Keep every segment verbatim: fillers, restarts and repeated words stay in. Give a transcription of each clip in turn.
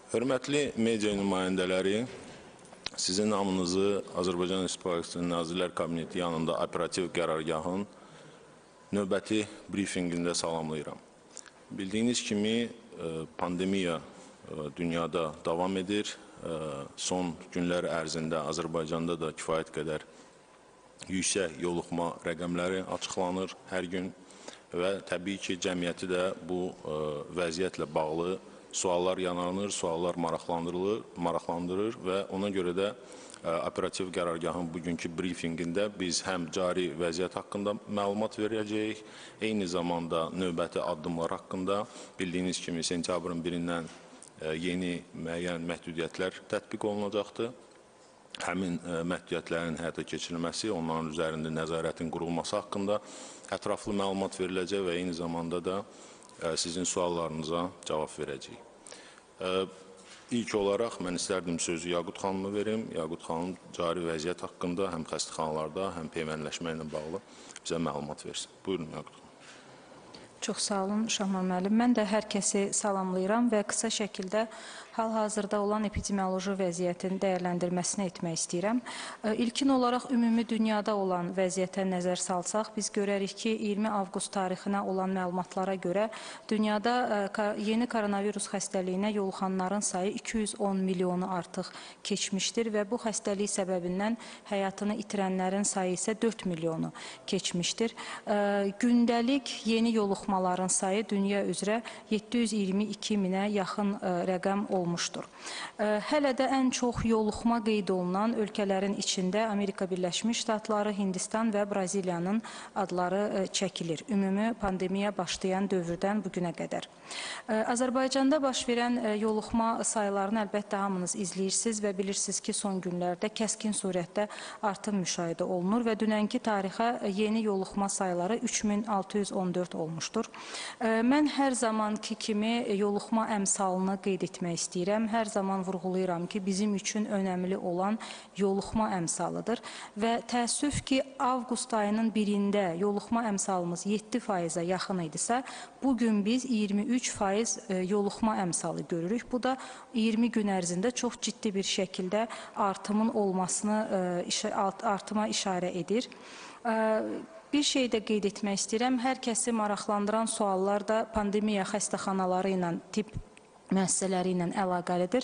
Hörmətli media nümayəndələri, sizin namınızı Azərbaycan Respublikasının Nazirlər Kabineti yanında operativ qərargahın növbəti briefingində salamlayıram. Bildiyiniz kimi pandemiya dünyada davam edir. Son günlər ərzində Azərbaycanda da kifayət qədər yüksək yoluxma rəqəmləri açıqlanır hər gün və təbii ki, cəmiyyəti də bu vəziyyətlə bağlı suallar yanarlanır, suallar maraqlandırılır, maraqlandırır və ona görə də operativ qərargahın bugünkü briefingində biz həm cari vəziyyət haqqında məlumat verəcəyik, eyni zamanda növbəti addımlar haqqında bildiyiniz kimi sentyabrın birindən yeni müəyyən məhdudiyyətlər tətbiq olunacaqdır. Həmin məhdudiyyətlərin həyata keçirilməsi, onların üzərində nəzarətin qurulması haqqında ətraflı məlumat veriləcək və eyni zamanda da sizin suallarınıza cavab verəcəyik. İlk olaraq mən istərdim sözü Yaqut xanıma verim. Yaqut xanım cari vəziyyət haqqında həm xəstəxanalarda, həm peyvəndləşmə ilə bağlı bizə məlumat versin. Buyurun Yaqut xanım. Çox sağ olun Şahman müəllim. Mən də hər kəsi salamlayıram və qısa şəkildə hal-hazırda olan epidemioloji vəziyyətin dəyərləndirməsini etmək istəyirəm. İlkin olaraq ümumi dünyada olan vəziyyətə nəzər salsaq, biz görərik ki, iyirmi avqust tarixinə olan məlumatlara görə dünyada yeni koronavirus xəstəliyinə yoluxanların sayı iki yüz on milyonu artıq keçmişdir və bu xəstəlik səbəbindən həyatını itirənlərin sayı isə dörd milyonu keçmişdir. Gündəlik yeni yoluxmaların sayı dünya üzrə yeddi yüz iyirmi iki minə yaxın rəqəm olmuşdur. Hələ də ən çox yoluxma qeyd olunan ölkələrin içində Amerika Birləşmiş Ştatları, Hindistan və Braziliyanın adları çəkilir. Ümumi pandemiya başlayan dövrdən bugünə qədər. Azərbaycanda baş verən yoluxma sayılarını əlbəttə hamınız izləyirsiniz və bilirsiniz ki, son günlərdə kəskin surətdə artım müşahidə olunur və dünənki tarixə yeni yoluxma sayıları üç min altı yüz on dörd olmuşdur. Mən hər zamanki kimi yoluxma əmsalını qeyd etmək istəyirəm. Hər zaman vurğulayıram ki, bizim üçün önəmli olan yoluxma əmsalıdır və təəssüf ki, avqust ayının birində yoluxma əmsalımız yeddi faizə yaxın idisə, bugün biz iyirmi üç faiz yoluxma əmsalı görürük. Bu da iyirmi gün ərzində çox ciddi bir şəkildə artımın olmasını, artıma işarə edir. Bir şey də qeyd etmək istəyirəm. Hər kəsi maraqlandıran suallar da pandemiya xəstəxanaları ilə, tibb müəssisələri ilə əlaqəlidir.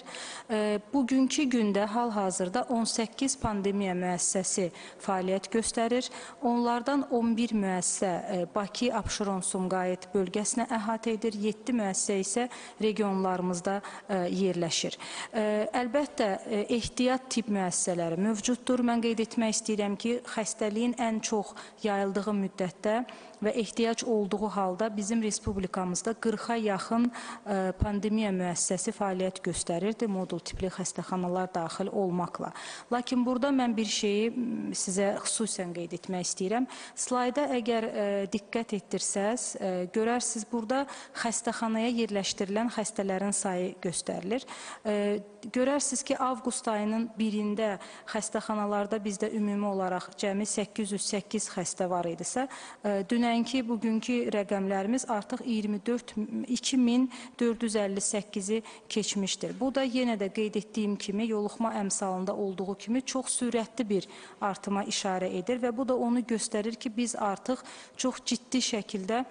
Bugünkü gündə hal-hazırda on səkkiz pandemiya müəssisəsi fəaliyyət göstərir. Onlardan on bir müəssisə Bakı, Abşeron, Sumqayıt bölgəsinə əhatə edir. yeddi müəssisə isə regionlarımızda yerləşir. Əlbəttə, ehtiyat tibb müəssisələri mövcuddur. Mən qeyd etmək istəyirəm ki, xəstəliyin ən çox yayıldığı müddətdə və ehtiyac olduğu halda bizim respublikamızda qırxa yaxın pandemiya müəssisəsi fəaliyyət göstərirdi, modul tipli xəstəxanalar daxil olmaqla. Lakin burada mən bir şeyi sizə xüsusən qeyd etmək istəyirəm. Slayda əgər diqqət etdirsəz, görərsiniz burada xəstəxanaya yerləşdirilən xəstələrin sayı göstərilir. Görərsiniz ki, avqust ayının birində xəstəxanalarda bizdə ümumi olaraq cəmi səkkiz yüz səkkiz xəstə var idisə, dünənki, bugünkü rəqəmlərimiz artıq iyirmi iki min dörd yüz əlli səkkizi keçmişdir. Bu da yenə də qeyd etdiyim kimi, yoluxma əmsalında olduğu kimi çox sürətli bir artıma işarə edir və bu da onu göstərir ki, biz artıq çox ciddi şəkildə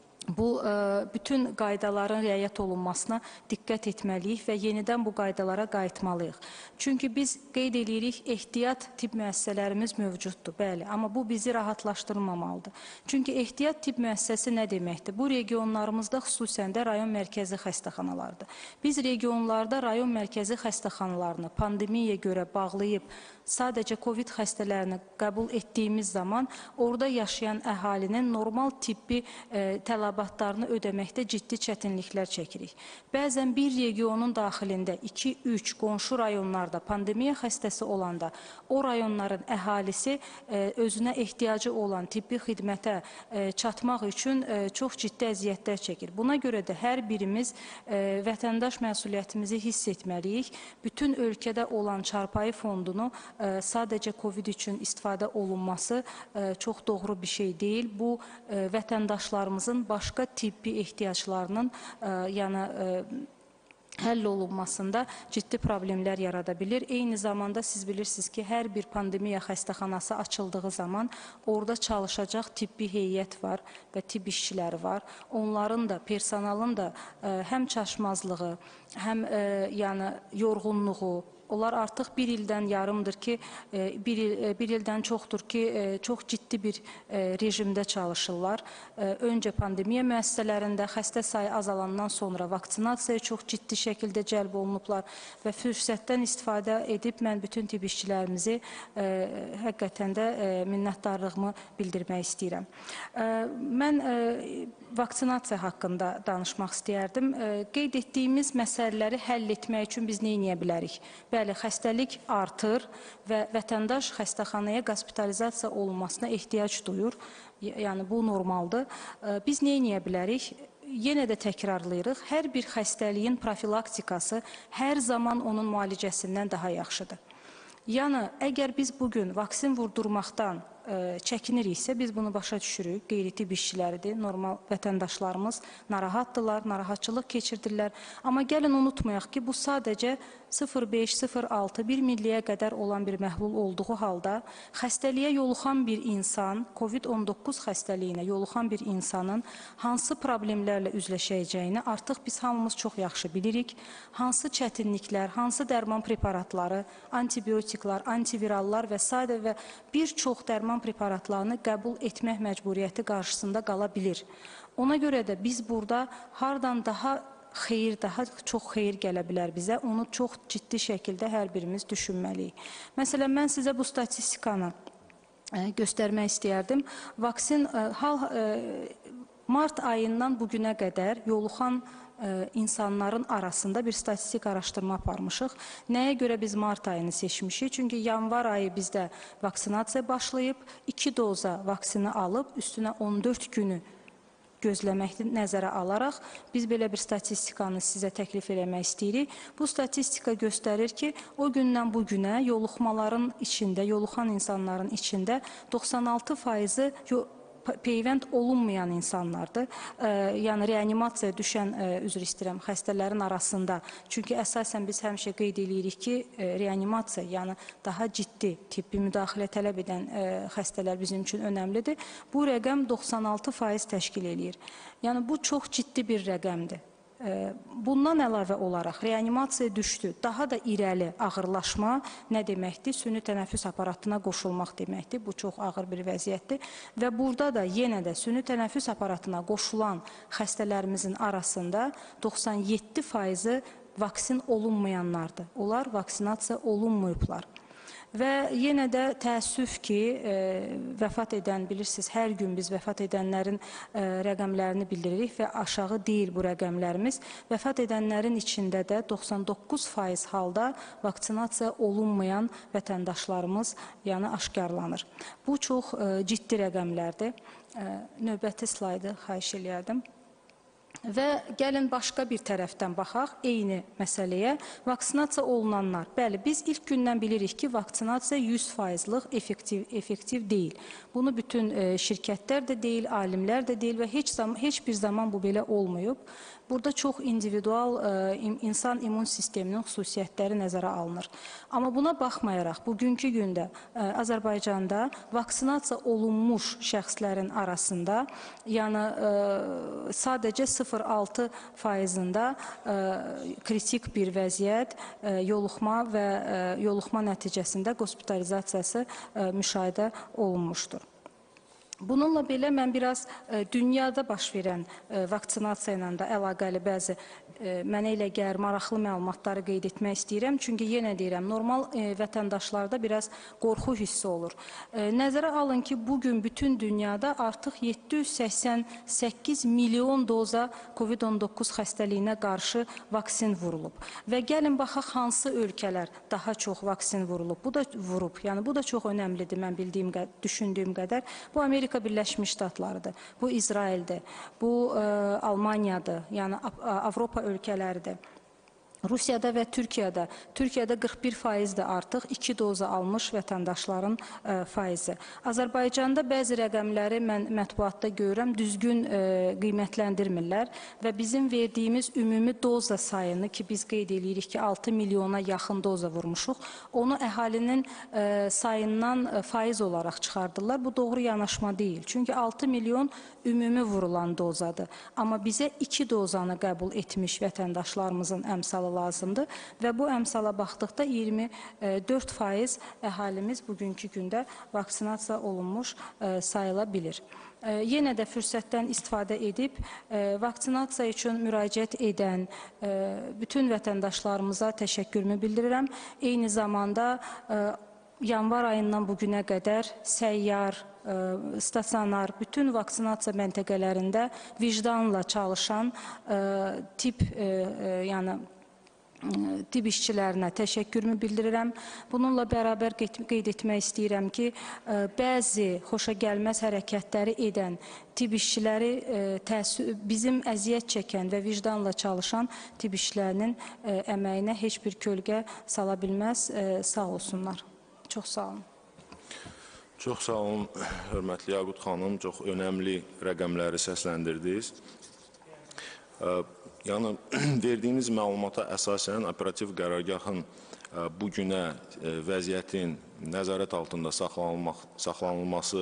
bu bütün qaydaların riayət olunmasına diqqət etməliyik və yenidən bu qaydalara qayıtmalıyıq. Çünki biz qeyd edirik, ehtiyat tibb müəssisələrimiz mövcuddur, bəli, amma bu bizi rahatlaşdırmamalıdır. Çünki ehtiyat tibb müəssisəsi nə deməkdir? Bu regionlarımızda xüsusən də rayon mərkəzi xəstəxanalardır. Biz regionlarda rayon mərkəzi xəstəxanalarını pandemiyaya görə bağlayıb sadəcə COVID xəstələrini qəbul etdiyimiz zaman orada yaşayan əhalinin normal tibbi tələbatlarını ödəməkdə ciddi çətinliklər çəkirik. Bəzən bir regionun daxilində iki üç qonşu rayonlarda pandemiya xəstəsi olanda o rayonların əhalisi özünə ehtiyacı olan tibbi xidmətə çatmaq üçün çox ciddi əziyyətlər çəkir. Buna görə də hər birimiz vətəndaş məsuliyyətimizi hiss etməliyik. Bütün ölkədə olan çarpayı fondunu sadəcə COVID üçün istifadə olunması çox doğru bir şey deyil. Bu vətəndaşlarımızın başqa tibbi ehtiyaclarının yəni həll olunmasında ciddi problemlər yarada bilir. Eyni zamanda siz bilirsiniz ki, hər bir pandemiya xəstəxanası açıldığı zaman orada çalışacaq tibbi heyət var və tibb işçiləri var. Onların da, personalın da ə, həm çaşmazlığı, həm ə, yəni yorğunluğu, onlar artıq bir ildən yarımdır ki, bir, il, bir ildən çoxdur ki, çox ciddi bir rejimdə çalışırlar. Öncə pandemiya müəssisələrində xəstə sayı azalandan sonra vaksinasiyaya çox ciddi şəkildə cəlb olunublar və fürsətdən istifadə edib mən bütün tibb işçilərimizi həqiqətən də minnətdarlığımı bildirmək istəyirəm. Mən vaksinasiya haqqında danışmaq istəyərdim. Qeyd etdiyimiz məsələləri həll etmək üçün biz nə edə bilərik? Bəli, xəstəlik artır və vətəndaş xəstəxanaya qospitalizasiya olunmasına ehtiyac duyur. Yəni, bu normaldır. Biz nə edə bilərik? Yenə də təkrarlayırıq. Hər bir xəstəliyin profilaktikası hər zaman onun müalicəsindən daha yaxşıdır. Yəni, əgər biz bugün vaksin vurdurmaqdan çəkiniriksə, biz bunu başa düşürük. Qeyri-tibb işçiləridir, normal vətəndaşlarımız narahatdırlar, narahatçılıq keçirdirlər. Amma gəlin unutmayaq ki, bu sadəcə sıfır beş sıfır altı bir milliyə qədər olan bir məhlul olduğu halda xəstəliyə yoluxan bir insan, COVID on doqquz xəstəliyinə yoluxan bir insanın hansı problemlərlə üzləşəcəyini artıq biz hamımız çox yaxşı bilirik. Hansı çətinliklər, hansı dərman preparatları, antibiotiklar, antivirallar və s. və bir çox dərman preparatlarını qəbul etmək məcburiyyəti qarşısında qala bilir. Ona görə də biz burada hardan daha xeyir, daha çox xeyir gələ bilər bizə, onu çox ciddi şəkildə hər birimiz düşünməliyik. Məsələn, mən sizə bu statistikanı göstərmək istəyərdim. Vaksin hal mart ayından bugünə qədər yoluxan insanların arasında bir statistik araşdırma aparmışıq. Nəyə görə biz mart ayını seçmişik? Çünki yanvar ayı bizdə vaksinasiya başlayıb, iki doza vaksini alıb, üstünə on dörd günü gözləməkdir nəzərə alaraq biz belə bir statistikanı sizə təklif eləmək istəyirik. Bu statistika göstərir ki, o gündən bu günə yoluxmaların içində, yoluxan insanların içində doxsan altı faizi peyvənd olunmayan insanlardır. Yəni, reanimasiyaya düşən, üzr istəyirəm, xəstələrin arasında. Çünki əsasən biz həmişə qeyd edirik ki, reanimasiya, yəni daha ciddi tibbi müdaxilə tələb edən xəstələr bizim üçün önəmlidir. Bu rəqəm doxsan altı faiz təşkil edir. Yəni, bu çox ciddi bir rəqəmdir. Bundan əlavə olaraq reanimasiya düşdü. Daha da irəli ağırlaşma nə deməkdir? Süni tənəffüs aparatına qoşulmaq deməkdir. Bu çox ağır bir vəziyyətdir. Və burada da yenə də süni tənəffüs aparatına qoşulan xəstələrimizin arasında doxsan yeddi faizi vaksin olunmayanlardır. Onlar vaksinasiya olunmayıblar. Və yenə də təəssüf ki, vəfat edən, bilirsiniz, hər gün biz vəfat edənlərin rəqəmlərini bildiririk və aşağı deyil bu rəqəmlərimiz. Vəfat edənlərin içində də doxsan doqquz faiz halda vaksinasiya olunmayan vətəndaşlarımız yəni aşkarlanır. Bu çox ciddi rəqəmlərdir. Növbəti slaydı xahiş eləyərdim. Və gəlin başqa bir tərəfdən baxaq, eyni məsələyə. Vaksinasiya olunanlar. Bəli, biz ilk gündən bilirik ki, vaksinasiya yüz faizlik effektiv, effektiv deyil. Bunu bütün şirkətlər də deyil, alimlər də deyil və heç, zaman, heç bir zaman bu belə olmayıb. Burada çox individual insan immun sisteminin xüsusiyyətləri nəzərə alınır. Amma buna baxmayaraq, bugünkü gündə Azərbaycanda vaksinasiya olunmuş şəxslərin arasında, yəni sadəcə sıfır altı faizində kritik bir vəziyyət, yoluxma və yoluxma nəticəsində qospitalizasiyası müşahidə olunmuşdur. Bununla belə mən biraz dünyada baş verən vaksinasiya ilə də əlaqəli bəzi mənə elə gəlir maraqlı məlumatları qeyd etmək istəyirəm. Çünki yenə deyirəm, normal vətəndaşlarda biraz qorxu hissi olur. Nəzərə alın ki, bugün bütün dünyada artıq yeddi yüz səksən səkkiz milyon doza COVID on doqquz xəstəliyinə qarşı vaksin vurulub. Və gəlin baxaq, hansı ölkələr daha çox vaksin vurulub. Bu da vurub. Yəni, bu da çox önəmlidir, mən bildiyim, düşündüyüm qədər. Bu, Amerika Birləşmiş Ştatlarıdır, bu İsraildir, bu Almaniyadır, yəni Avropa ölkələridir. Rusiyada və Türkiyədə, Türkiyədə qırx bir faizdir artıq iki doza almış vətəndaşların ə, faizi. Azərbaycanda bəzi rəqəmləri mən mətbuatda görürəm, düzgün ə, qiymətləndirmirlər və bizim verdiyimiz ümumi doza sayını ki, biz qeyd edirik ki, altı milyona yaxın doza vurmuşuq, onu əhalinin ə, sayından ə, faiz olaraq çıxardırlar. Bu doğru yanaşma deyil. Çünki altı milyon ümumi vurulan dozadır. Amma bizə iki dozanı qəbul etmiş vətəndaşlarımızın əmsalı lazımdır və bu əmsala baxdıqda iyirmi dörd faiz əhalimiz bugünkü gündə vaksinasiya olunmuş sayıla bilir. Yenə də fürsətdən istifadə edib vaksinasiya üçün müraciət edən bütün vətəndaşlarımıza təşəkkürümü bildirirəm. Eyni zamanda yanvar ayından bugünə qədər səyyar, stasionar, bütün vaksinasiya məntəqələrində vicdanla çalışan tip, yəni tibb işçilərinə təşəkkürümü bildirirəm. Bununla bərabər qeyd etmək istəyirəm ki, bəzi xoşagəlməz hərəkətləri edən tibb işçiləri bizim əziyyət çəkən və vicdanla çalışan tibb işçilərinin əməyinə heç bir kölgə sala bilməz. Sağ olsunlar. Çox sağ olun. Çox sağ olun, hörmətli Yaqut xanım. Çox önəmli rəqəmləri səsləndirdiniz. Yəni, verdiyiniz məlumata əsasən operativ qərargahın bugünə vəziyyətin nəzarət altında saxlanılması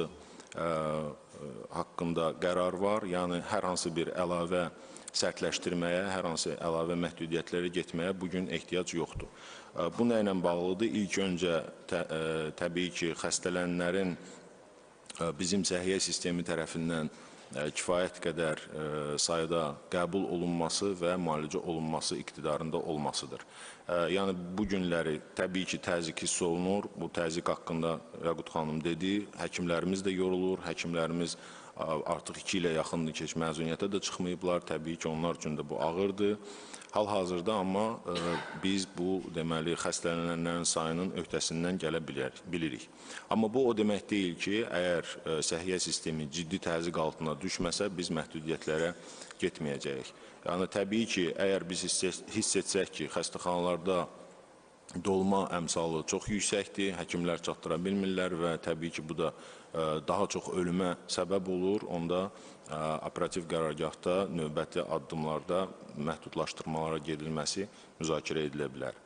haqqında qərar var. Yəni, hər hansı bir əlavə sərtləşdirməyə, hər hansı əlavə məhdudiyyətlərə getməyə bugün ehtiyac yoxdur. Bu nə ilə bağlıdır? İlk öncə təbii ki, xəstələnənlərin bizim səhiyyə sistemi tərəfindən kifayət qədər sayda qəbul olunması və müalicə olunması iqtidarında olmasıdır. Yəni, bu günləri təbii ki, təzyiq hiss olunur. Bu təzyiq haqqında Yaqut xanım dedi. Həkimlərimiz də yorulur. Həkimlərimiz artıq iki ilə yaxındır ki, məzuniyyətə də çıxmayıblar. Təbii ki, onlar üçün də bu ağırdır. Hal-hazırda amma biz bu deməli xəstələnənlərin sayının öhdəsindən gələ bilirik. Amma bu o demək deyil ki, əgər səhiyyə sistemi ciddi təzyiq altına düşməsə, biz məhdudiyyətlərə getməyəcəyik. Yəni, təbii ki, əgər biz hiss etsək ki, xəstəxanalarda dolma əmsalı çox yüksəkdir, həkimlər çatdıra bilmirlər və təbii ki, bu da daha çox ölümə səbəb olur. Onda operativ qərargahda növbəti addımlarda məhdudlaşdırmalara gedilməsi müzakirə edilə bilər.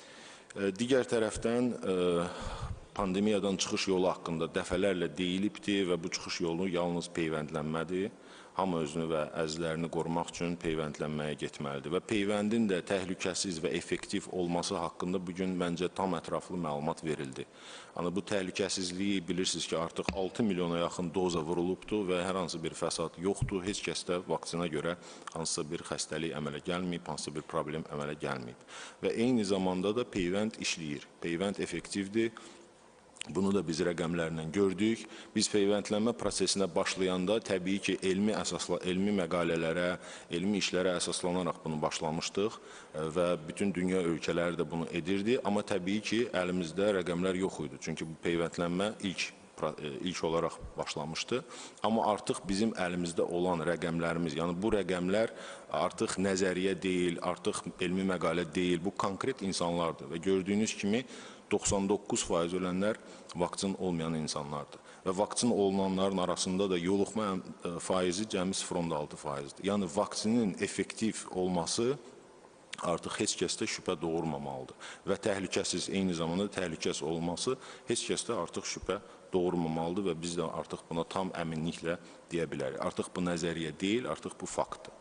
Digər tərəfdən pandemiyadan çıxış yolu haqqında dəfələrlə deyilibdir və bu çıxış yolu yalnız peyvəndlənmədir. Hamı özünü və əzizlərini qorumaq üçün peyvəndlənməyə getməlidir. Və peyvəndin də təhlükəsiz və effektiv olması haqqında bugün məncə tam ətraflı məlumat verildi. Yəni, bu təhlükəsizliyi bilirsiniz ki, artıq altı milyona yaxın doza vurulubdur və hər hansı bir fəsad yoxdur. Heç kəsdə vaksina görə hansısa bir xəstəlik əmələ gəlməyib, hansısa bir problem əmələ gəlməyib. Və eyni zamanda da peyvənd işləyir. Peyvənd effektivdir. Bunu da biz rəqəmlərlə gördük. Biz peyvəndlənmə prosesinə başlayanda təbii ki, elmi əsasla, elmi məqalələrə, elmi işlərə əsaslanaraq bunu başlamışdıq və bütün dünya ölkələri də bunu edirdi. Amma təbii ki, əlimizdə rəqəmlər yox idi. Çünki bu peyvəndlənmə ilk, ilk olaraq başlamışdı. Amma artıq bizim əlimizdə olan rəqəmlərimiz, yəni bu rəqəmlər artıq nəzəriyyə deyil, artıq elmi məqalə deyil, bu konkret insanlardır və gördüyünüz kimi doxsan doqquz faiz ölənlər vaksin olmayan insanlardır. Və vaksin olunanların arasında da yoluxma faizi cəmi sıfır nöqtə altı faizdir. Yəni, vaksinin effektiv olması artıq heç kəsdə şübhə doğurmamalıdır. Və təhlükəsiz, eyni zamanda təhlükəsiz olması heç kəsdə artıq şübhə doğurmamalıdır və biz də artıq buna tam əminliklə deyə bilərik. Artıq bu nəzəriyyə deyil, artıq bu faktdır.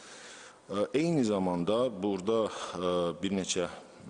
Eyni zamanda burada bir neçə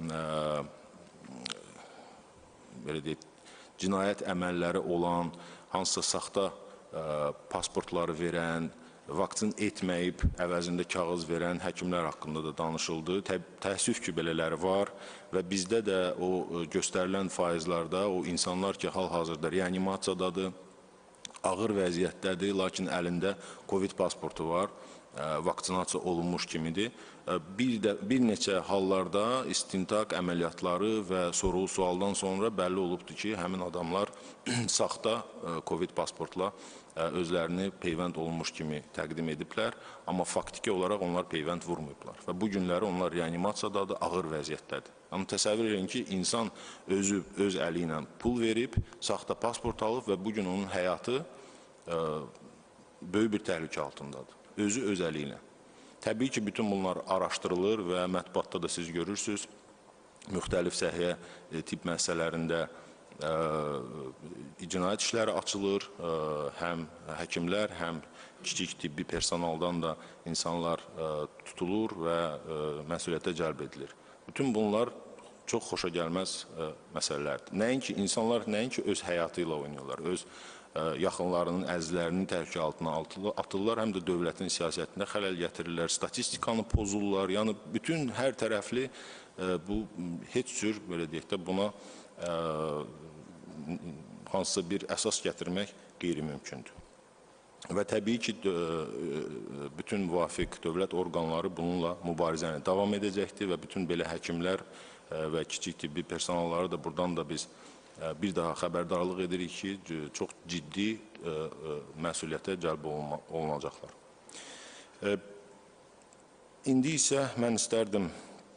belə deyək, cinayət əməlləri olan, hansısa saxta pasportları verən, vaksin etməyib, əvəzində kağız verən həkimlər haqqında da danışıldı. Təəssüf ki, belələri var və bizdə də o göstərilən faizlarda o insanlar ki, hal-hazırda reanimasiyadadır, ağır vəziyyətdədir, lakin əlində Covid pasportu var. vaksinasiya olunmuş kimidir. Bir, də, bir neçə hallarda istintaq əməliyyatları və sorğu sualdan sonra bəlli olubdur ki, həmin adamlar saxta Covid pasportla özlərini peyvənd olunmuş kimi təqdim ediblər, amma faktiki olaraq onlar peyvənd vurmayıblar və bu günləri onlar reanimasiyadadır, ağır vəziyyətdədir. Amma təsəvvür edin ki, insan özü öz əli ilə pul verib, saxta pasport alıb və bugün onun həyatı ə, böyük bir təhlükə altındadır. Özü öz əli ilə. Təbii ki, bütün bunlar araşdırılır və mətbuatda da siz görürsünüz, müxtəlif səhiyyə tibb müəssisələrində ə, cinayət işləri açılır, ə, həm həkimlər, həm kiçik tibbi personaldan da insanlar ə, tutulur və ə, məsuliyyətə cəlb edilir. Bütün bunlar çox xoşa gəlməz ə, məsələlərdir. Nəinki insanlar nəinki öz həyatı ilə oynuyorlar, öz ə, yaxınlarının, əzizlərinin təhlükə altına atırlar, həm də dövlətin siyasətində xələl gətirirlər, statistikanı pozurlar. Yəni bütün hər tərəfli ə, bu heç cür belə deyək də buna ə, hansısa bir əsas gətirmək qeyri-mümkündür. Və təbii ki, bütün müvafiq dövlət orqanları bununla mübarizəni davam edəcəkdir və bütün belə həkimlər və kiçik tibbi personalları da buradan da biz bir daha xəbərdarlıq edirik ki, çox ciddi məsuliyyətə cəlb olunacaqlar. İndi isə mən istərdim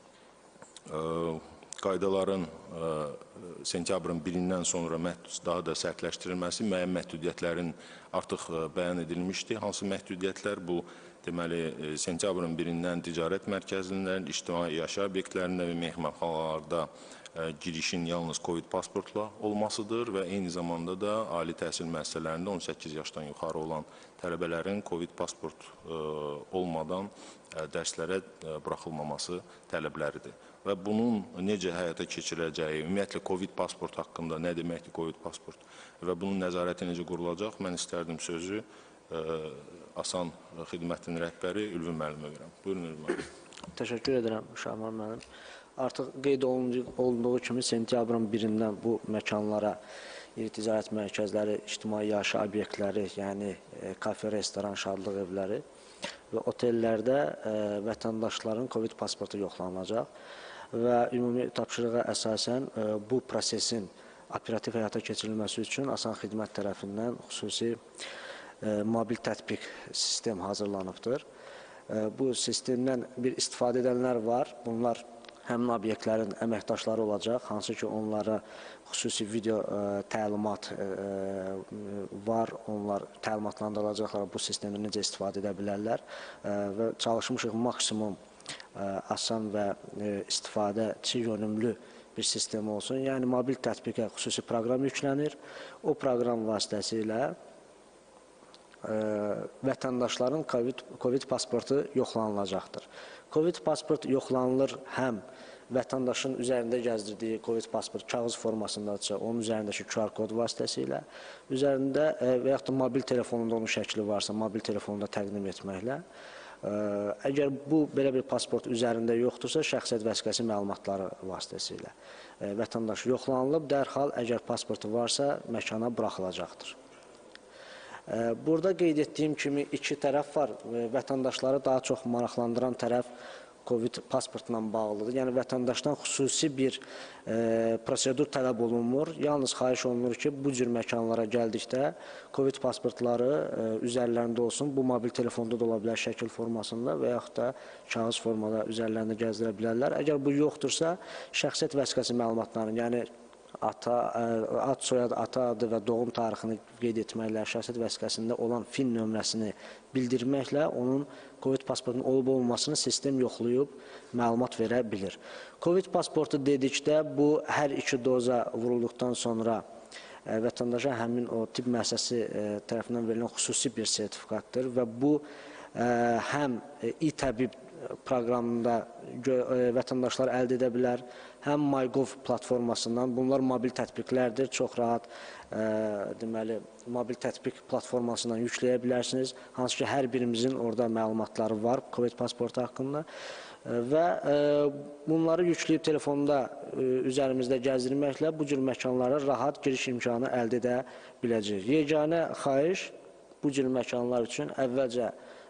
qaydaların sentyabrın birindən sonra daha da sərtləşdirilməsi, müəyyən məhdudiyyətlərin artıq bəyan edilmişdir. Hansı məhdudiyyətlər? Bu, deməli, sentyabrın birindən ticarət mərkəzlərinin, ictimai yaşayış obyektlərində və mehmanxanalarda girişin yalnız Covid pasportla olmasıdır və eyni zamanda da ali təhsil müəssisələrində on səkkiz yaşdan yuxarı olan tələbələrin Covid pasport olmadan dərslərə buraxılmaması tələbləridir. Və bunun necə həyata keçiriləcəyi, ümumiyyətlə Covid pasport haqqında nə deməkdir Covid pasport və bunun nəzarəti necə qurulacaq, mən istərdim sözü ə, Asan xidmətinin rəhbəri Ülvi müəllimə verəm. Buyurun Ülvi müəllim. Təşəkkür edirəm Şahman müəllim. Artıq qeyd olunduğu kimi sentyabrın birindən bu məkanlara, iri ticarət mərkəzləri, ictimai yaşayış obyektləri, yəni kafe, restoran, şadlıq evləri və otellərdə ə, vətəndaşların Covid pasportu yoxlanılacaq və ümumi tapşırığa əsasən ə, bu prosesin operativ həyata keçirilməsi üçün Asan xidmət tərəfindən xüsusi ə, mobil tətbiq sistem hazırlanıbdır. Ə, bu sistemdən bir istifadə edənlər var. Bunlar həmin obyektlərin əməkdaşları olacaq, hansı ki onlara xüsusi video ə, təlimat ə, var, onlar təlimatlandırılacaqlar, bu sistemdən necə istifadə edə bilərlər ə, və çalışmışıq maksimum ə, asan və ə, istifadəçi yönümlü bir sistem olsun. Yəni mobil tətbiqə xüsusi proqram yüklənir, o proqram vasitəsilə ə, vətəndaşların COVID, COVID pasportu yoxlanılacaqdır. Covid pasport yoxlanılır həm vətəndaşın üzərində gəzdirdiyi Covid pasport kağız formasındadırsa, onun üzərindəki Q R kod vasitəsilə, üzərində və yaxud da mobil telefonunda onun şəkli varsa, mobil telefonunda təqdim etməklə. Əgər bu belə bir pasport üzərində yoxdursa, şəxsiyyət vəsiqəsi məlumatları vasitəsilə vətəndaş yoxlanılıb, dərhal əgər pasportu varsa, məkana buraxılacaqdır. Burada qeyd etdiyim kimi iki tərəf var. Vətəndaşları daha çox maraqlandıran tərəf Covid pasportla bağlıdır. Yəni vətəndaşdan xüsusi bir e, prosedur tələb olunmur. Yalnız xahiş olunur ki, bu cür məkanlara gəldikdə Covid pasportları e, üzərlərində olsun. Bu mobil telefonda da ola bilər şəkil formasında və yaxud da kağız formada üzərlərində gəzdirə bilərlər. Əgər bu yoxdursa, şəxsiyyət vəsiqəsi məlumatlarını, yəni ata, ad soyad, ata adı və doğum tarixini qeyd etməklə, şəxsiyyət vəsiqəsində olan F I N nömrəsini bildirməklə onun Covid pasportunun olub-olmasını sistem yoxlayıb məlumat verə bilir. Covid pasportu dedikdə bu hər iki doza vurulduqdan sonra ə, vətəndaşa həmin o tibb müəssisəsi ə, tərəfindən verilən xüsusi bir sertifikatdır və bu ə, həm İ-təbib proqramında vətəndaşlar əldə edə bilər, həm MyGov platformasından, bunlar mobil tətbiqlərdir, çox rahat ə, deməli, mobil tətbiq platformasından yükləyə bilərsiniz, hansı ki, hər birimizin orada məlumatları var Covid pasportu haqqında və ə, bunları yükləyib telefonda ə, üzərimizdə gəzdirməklə bu cür məkanlara rahat giriş imkanı əldə edə biləcək. Yeganə xahiş bu cür məkanlar üçün əvvəlcə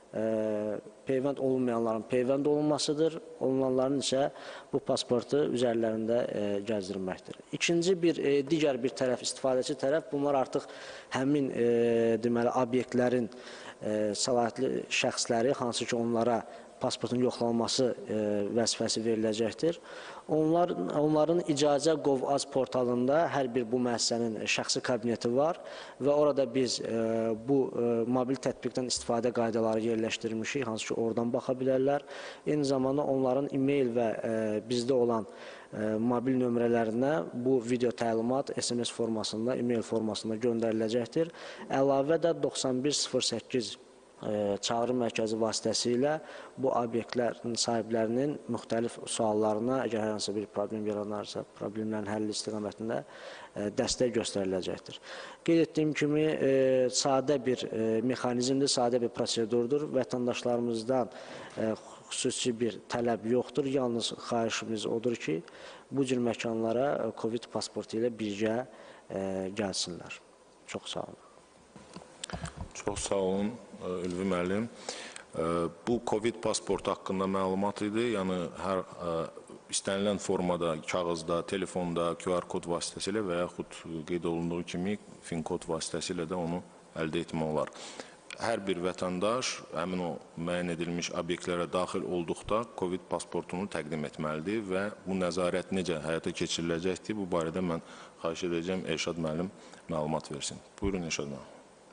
e, peyvənd olunmayanların peyvənd olunmasıdır. Olunanların isə bu pasportu üzərlərində e, gəzdirməkdir. İkinci bir, e, digər bir tərəf, istifadəçi tərəf, bunlar artıq həmin e, deməli, obyektlərin e, səlahiyyətli şəxsləri, hansı ki onlara pasportun yoxlanılması e, vəzifəsi veriləcəkdir. Onlar, onların icazə Gov.az portalında hər bir bu müəssisənin şəxsi kabineti var və orada biz e, bu e, mobil tətbiqdən istifadə qaydaları yerləşdirmişik, hansı ki oradan baxa bilərlər. Eyni zamanda onların e-mail və e, bizdə olan e, mobil nömrələrinə bu video təlimat S M S formasında, e-mail formasında göndəriləcəkdir. Əlavə də doxsan bir sıfır səkkiz çağrı mərkəzi vasitəsilə bu obyektlərin sahiblərinin müxtəlif suallarına, əgər hər hansı bir problem yaranarsa, problemlərin həlli istiqamətində dəstək göstəriləcəkdir. Qeyd etdiyim kimi, sadə bir mexanizmdir, sadə bir prosedurdur. Vətəndaşlarımızdan xüsusi bir tələb yoxdur. Yalnız xahişimiz odur ki, bu cür məkanlara Covid pasportu ilə birgə gəlsinlər. Çox sağ olun. Çox sağ olun, Ülvi müəllim. Bu Covid pasportu haqqında məlumat idi. Yəni, hər istənilən formada, kağızda, telefonda, Q R kod vasitəsilə və yaxud qeyd olunduğu kimi fin kod vasitəsilə də onu əldə etmək olar. Hər bir vətəndaş həmin o müəyyən edilmiş obyektlərə daxil olduqda Covid pasportunu təqdim etməlidir və bu nəzarət necə həyata keçiriləcəkdir, bu barədə mən xahiş edəcəm Elşad müəllim məlumat versin. Buyurun Elşad müəllim.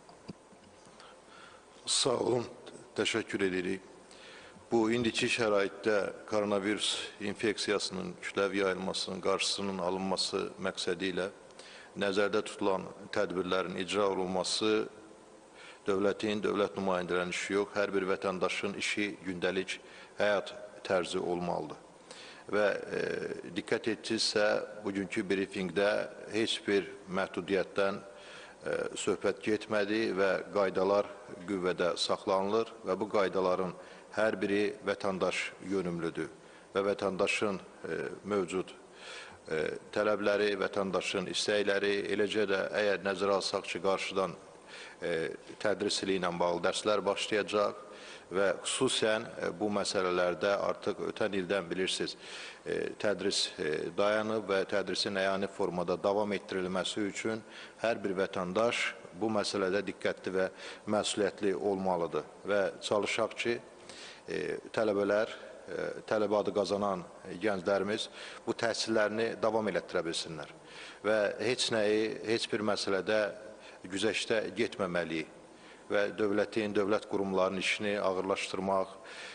Sağ olun, təşəkkür edirik. Bu, indiki şəraitdə koronavirus infeksiyasının kütləvi yayılmasının qarşısının alınması məqsədi ilə nəzərdə tutulan tədbirlərin icra olunması dövlətin, dövlət nümayəndələrinin işi yox, hər bir vətəndaşın işi gündəlik həyat tərzi olmalıdır. Və e, diqqət etsinizsə, bugünkü briefingdə heç bir məhdudiyyətdən söhbət getmədi və qaydalar qüvvədə saxlanılır və bu qaydaların hər biri vətəndaş yönümlüdür və vətəndaşın e, mövcud e, tələbləri, vətəndaşın istəkləri, eləcə də əgər nəzərə alsaq ki, qarşıdan e, tədris ili ilə bağlı dərslər başlayacaq və xüsusən e, bu məsələlərdə artıq ötən ildən bilirsiniz, e, tədris e, dayanıb və tədrisin əyani formada davam etdirilməsi üçün hər bir vətəndaş bu məsələdə diqqətli və məsuliyyətli olmalıdır və çalışaq ki, e, tələbələr, e, tələbə adı qazanan gənclərimiz bu təhsillərini davam elətdirə bilsinlər və heç nəyi, heç bir məsələdə güzəştə getməməliyik və dövlətin, dövlət qurumlarının işini ağırlaşdırmaq,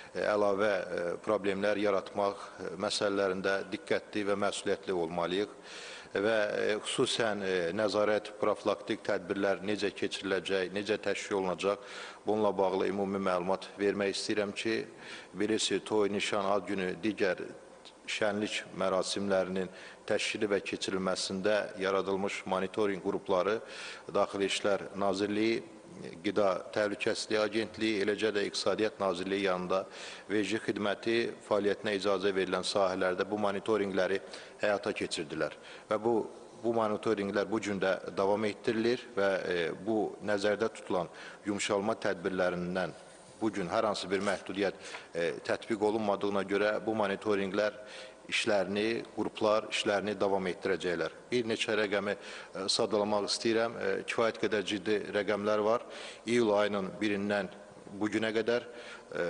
əlavə problemlər yaratmaq məsələlərində diqqətli və məsuliyyətli olmalıyıq və xüsusən nəzarət, profilaktik tədbirlər necə keçiriləcək, necə təşkil olunacaq, bununla bağlı ümumi məlumat vermək istəyirəm ki, birisi toy, nişan, ad günü, digər şənlik mərasimlərinin təşkili və keçirilməsində yaradılmış monitorinq qrupları Daxili İşlər Nazirliyi, Qida Təhlükəsizliyi Agentliyi, eləcə də İqtisadiyyat Nazirliyi yanında vergi xidməti fəaliyyətinə icazə verilən sahələrdə bu monitorinqləri həyata keçirdilər. Və bu, bu monitorinqlər bu gün də davam etdirilir və e, bu nəzərdə tutulan yumşalma tədbirlərindən bugün hər hansı bir məhdudiyyət e, tətbiq olunmadığına görə bu monitorinqlər işlərini, qruplar işlərini davam etdirəcəklər. Bir neçə rəqəmi e, sadalamaq istəyirəm. E, kifayət qədər ciddi rəqəmlər var. İyul ayının birindən bugünə qədər e,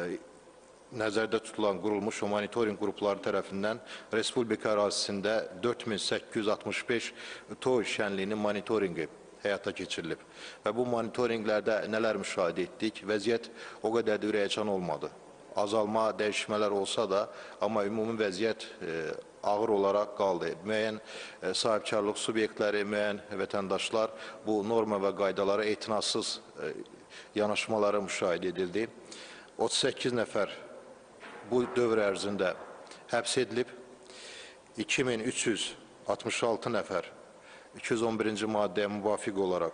nəzərdə tutulan qurulmuş o monitorinq qrupları tərəfindən Respublika ərazisində dörd min səkkiz yüz altmış beş toy şənliyinin monitorinqi həyata keçirilib. Və bu monitorinqlərdə nələr müşahidə etdik? Vəziyyət o qədər də ürəkacan olmadı. Azalma, dəyişmələr olsa da, amma ümumi vəziyyət e, ağır olaraq qaldı. Müəyyən e, sahibkarlıq subyektləri, müəyyən vətəndaşlar bu norma və qaydalara etinasız e, yanaşmaları müşahidə edildi. otuz səkkiz nəfər bu dövr ərzində həbs edilib, iki min üç yüz altmış altı nəfər iki yüz on birinci maddəyə müvafiq olaraq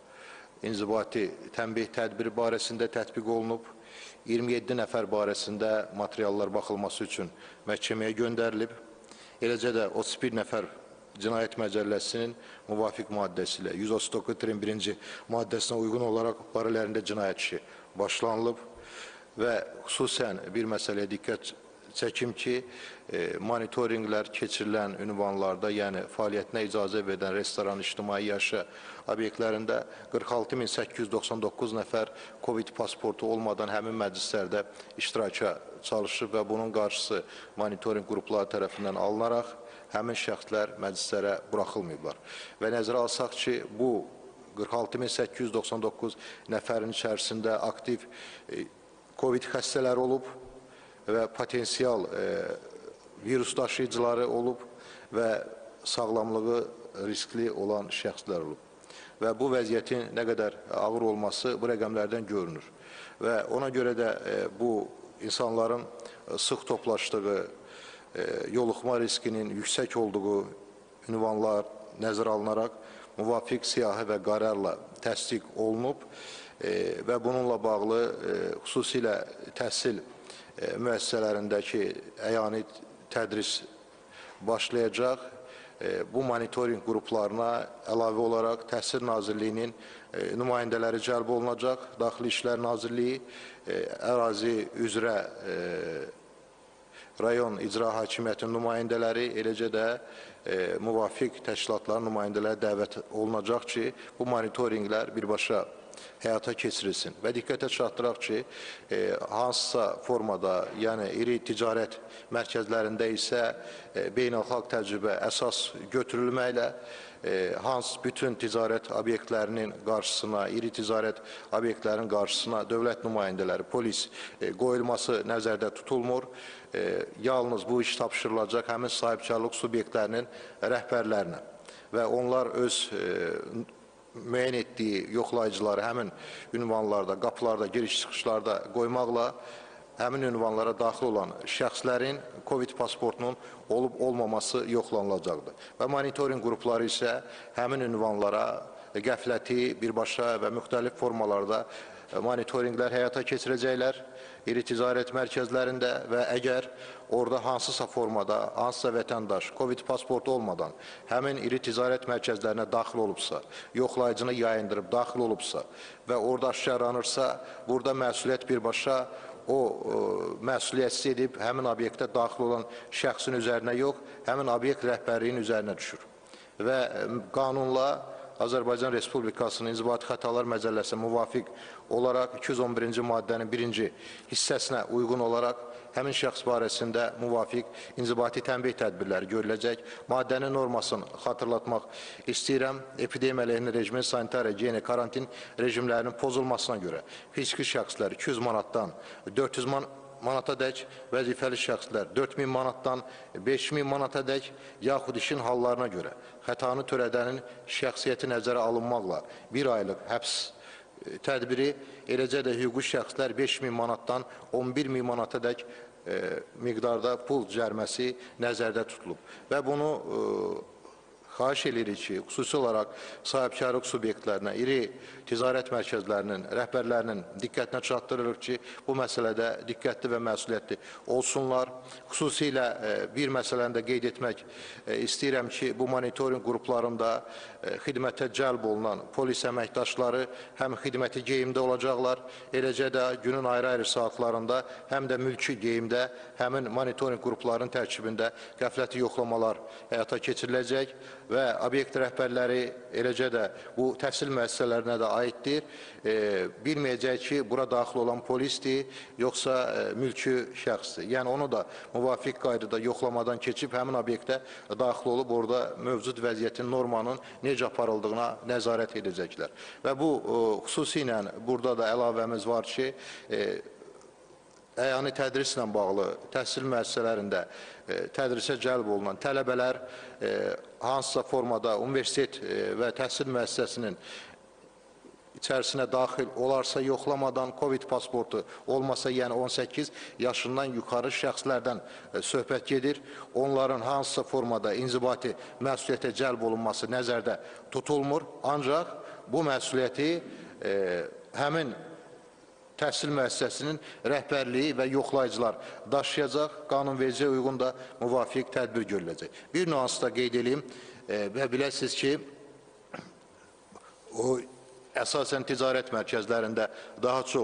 inzibati tənbih tədbiri barəsində tətbiq olunub, iyirmi yeddi nəfər barəsində materiallar baxılması üçün məhkəməyə göndərilib, eləcə də otuz bir nəfər Cinayət Məcəlləsinin müvafiq maddəsi ilə yüz otuz doqquz birinci maddəsinə uyğun olaraq barələrində cinayət işi başlanılıb və xüsusən bir məsələyə diqqət çəkim ki, e, monitorinqlər keçirilən ünvanlarda, yəni fəaliyyətinə icazə verən restoran, ictimai yaşa obyektlərində qırx altı min səkkiz yüz doxsan doqquz nəfər Covid pasportu olmadan həmin məclislərdə iştiraka çalışıb və bunun qarşısı monitorinq qrupları tərəfindən alınaraq həmin şəxslər məclislərə buraxılmayıblar. Və nəzərə alsaq ki, bu qırx altı min səkkiz yüz doxsan doqquz nəfərin içərisində aktiv e, Covid xəstələri olub və potensial e, virus daşıyıcıları olub və sağlamlığı riskli olan şəxslər olub. Və bu vəziyyətin nə qədər ağır olması bu rəqəmlərdən görünür. Və ona görə də e, bu insanların sıx toplaşdığı, e, yoluxma riskinin yüksək olduğu ünvanlar nəzərə alınaraq müvafiq siyahı və qərarla təsdiq olunub e, və bununla bağlı e, xüsusilə təhsil e, müəssisələrindəki əyani tədris başlayacaq. E, bu monitorinq qruplarına əlavə olaraq Təhsil Nazirliyinin e, nümayəndələri cəlb olunacaq. Daxili İşlər Nazirliyi, e, ərazi üzrə e, rayon icra hakimiyyətinin nümayəndələri, eləcə də e, müvafiq təşkilatların nümayəndələri dəvət olunacaq ki, bu monitorinqlər birbaşa həyata keçirilsin. Və diqqətə çatdıraq ki, e, hansısa formada, yəni iri ticarət mərkəzlərində isə e, beynəlxalq təcrübə əsas götürülməklə e, hans bütün ticarət obyektlərinin qarşısına, iri ticarət obyektlərinin qarşısına dövlət nümayəndələri, polis e, qoyulması nəzərdə tutulmur. E, yalnız bu iş tapşırılacaq həmin sahibkarlıq subyektlərinin rəhbərlərinə və onlar öz e, müəyyən etdiyi yoxlayıcıları həmin ünvanlarda, qapılarda, giriş-çıxışlarda qoymaqla həmin ünvanlara daxil olan şəxslərin Covid pasportunun olub-olmaması yoxlanılacaqdır. Və monitorinq qrupları isə həmin ünvanlara qəfləti birbaşa və müxtəlif formalarda monitorinqlər həyata keçirəcəklər iri ticarət mərkəzlərində və əgər orada hansısa formada, hansısa vətəndaş Covid pasportu olmadan həmin iri ticarət mərkəzlərinə daxil olubsa, yoxlayıcını yayındırıb daxil olubsa və orada aşkarlanırsa, burada məsuliyyət birbaşa o ə, məsuliyyətsiz edib həmin obyektə daxil olan şəxsin üzərinə yox, həmin obyekt rəhbərliyin üzərinə düşür. Və ə, qanunla Azərbaycan Respublikasının İnzibati Xətalar Məcəlləsinə müvafiq olaraq iki yüz on birinci maddənin birinci hissəsinə uyğun olaraq həmin şəxs barəsində müvafiq inzibati tənbih tədbirləri görüləcək. Maddənin normasını xatırlatmaq istəyirəm. Epidemiya əleyhinə rejimin sanitariya, gigiyena, karantin rejimlərinin pozulmasına görə fiziki şəxslər iki yüz manatdan dörd yüz manata dək, vəzifəli şəxslər dörd min manatdan beş min manata dək, yaxud işin hallarına görə xətanı törədənin şəxsiyyəti nəzərə alınmaqla bir aylıq həbs tədbiri, eləcə də hüquqi şəxslər beş min manatdan on bir min manata dək e, miqdarda pul cərməsi nəzərdə tutulub. Və bunu e, xahiş edirik ki, xüsusi olaraq sahibkarlıq subyektlərinə, iri ticarət mərkəzlərinin, rəhbərlərinin diqqətinə çatdırırıq ki, bu məsələdə diqqətli və məsuliyyətli olsunlar. Xüsusilə e, bir məsələni də qeyd etmək e, istəyirəm ki, bu monitorinq qruplarında e, xidmətə cəlb olunan polis əməkdaşları həm xidməti geyimdə olacaqlar, eləcə də günün ayrı-ayrı saatlarında həm də mülki geyimdə həmin monitorinq qruplarının tərkibində qəfləti yoxlamalar həyata keçiriləcək və obyekt rəhbərləri, eləcə də bu təhsil müəssisələrinə də aiddir. E, bilməyəcək ki, bura daxil olan polisdir, yoxsa e, mülki şəxsdir. Yəni onu da müvafiq qaydada yoxlamadan keçib həmin obyektə daxil olub orada mövcud vəziyyətin normanın necə aparıldığına nəzarət edəcəklər. Və bu e, xüsusilə burada da əlavəmiz var ki, e, əyani tədrislə bağlı təhsil müəssisələrində e, tədrisə cəlb olunan tələbələr e, hansısa formada universitet e, və təhsil müəssisəsinin içərisinə daxil olarsa yoxlamadan Covid pasportu olmasa, yəni on səkkiz yaşından yuxarı şəxslərdən e, söhbət gedir. Onların hansısa formada inzibati məsuliyyətə cəlb olunması nəzərdə tutulmur. Ancaq bu məsuliyyəti e, həmin təhsil müəssisəsinin rəhbərliyi və yoxlayıcılar daşıyacaq, qanunvericiyə uyğun da müvafiq tədbir görüləcək. Bir nüans da qeyd edeyim e, və biləsiniz ki, o əsasən ticarət mərkəzlərində daha çox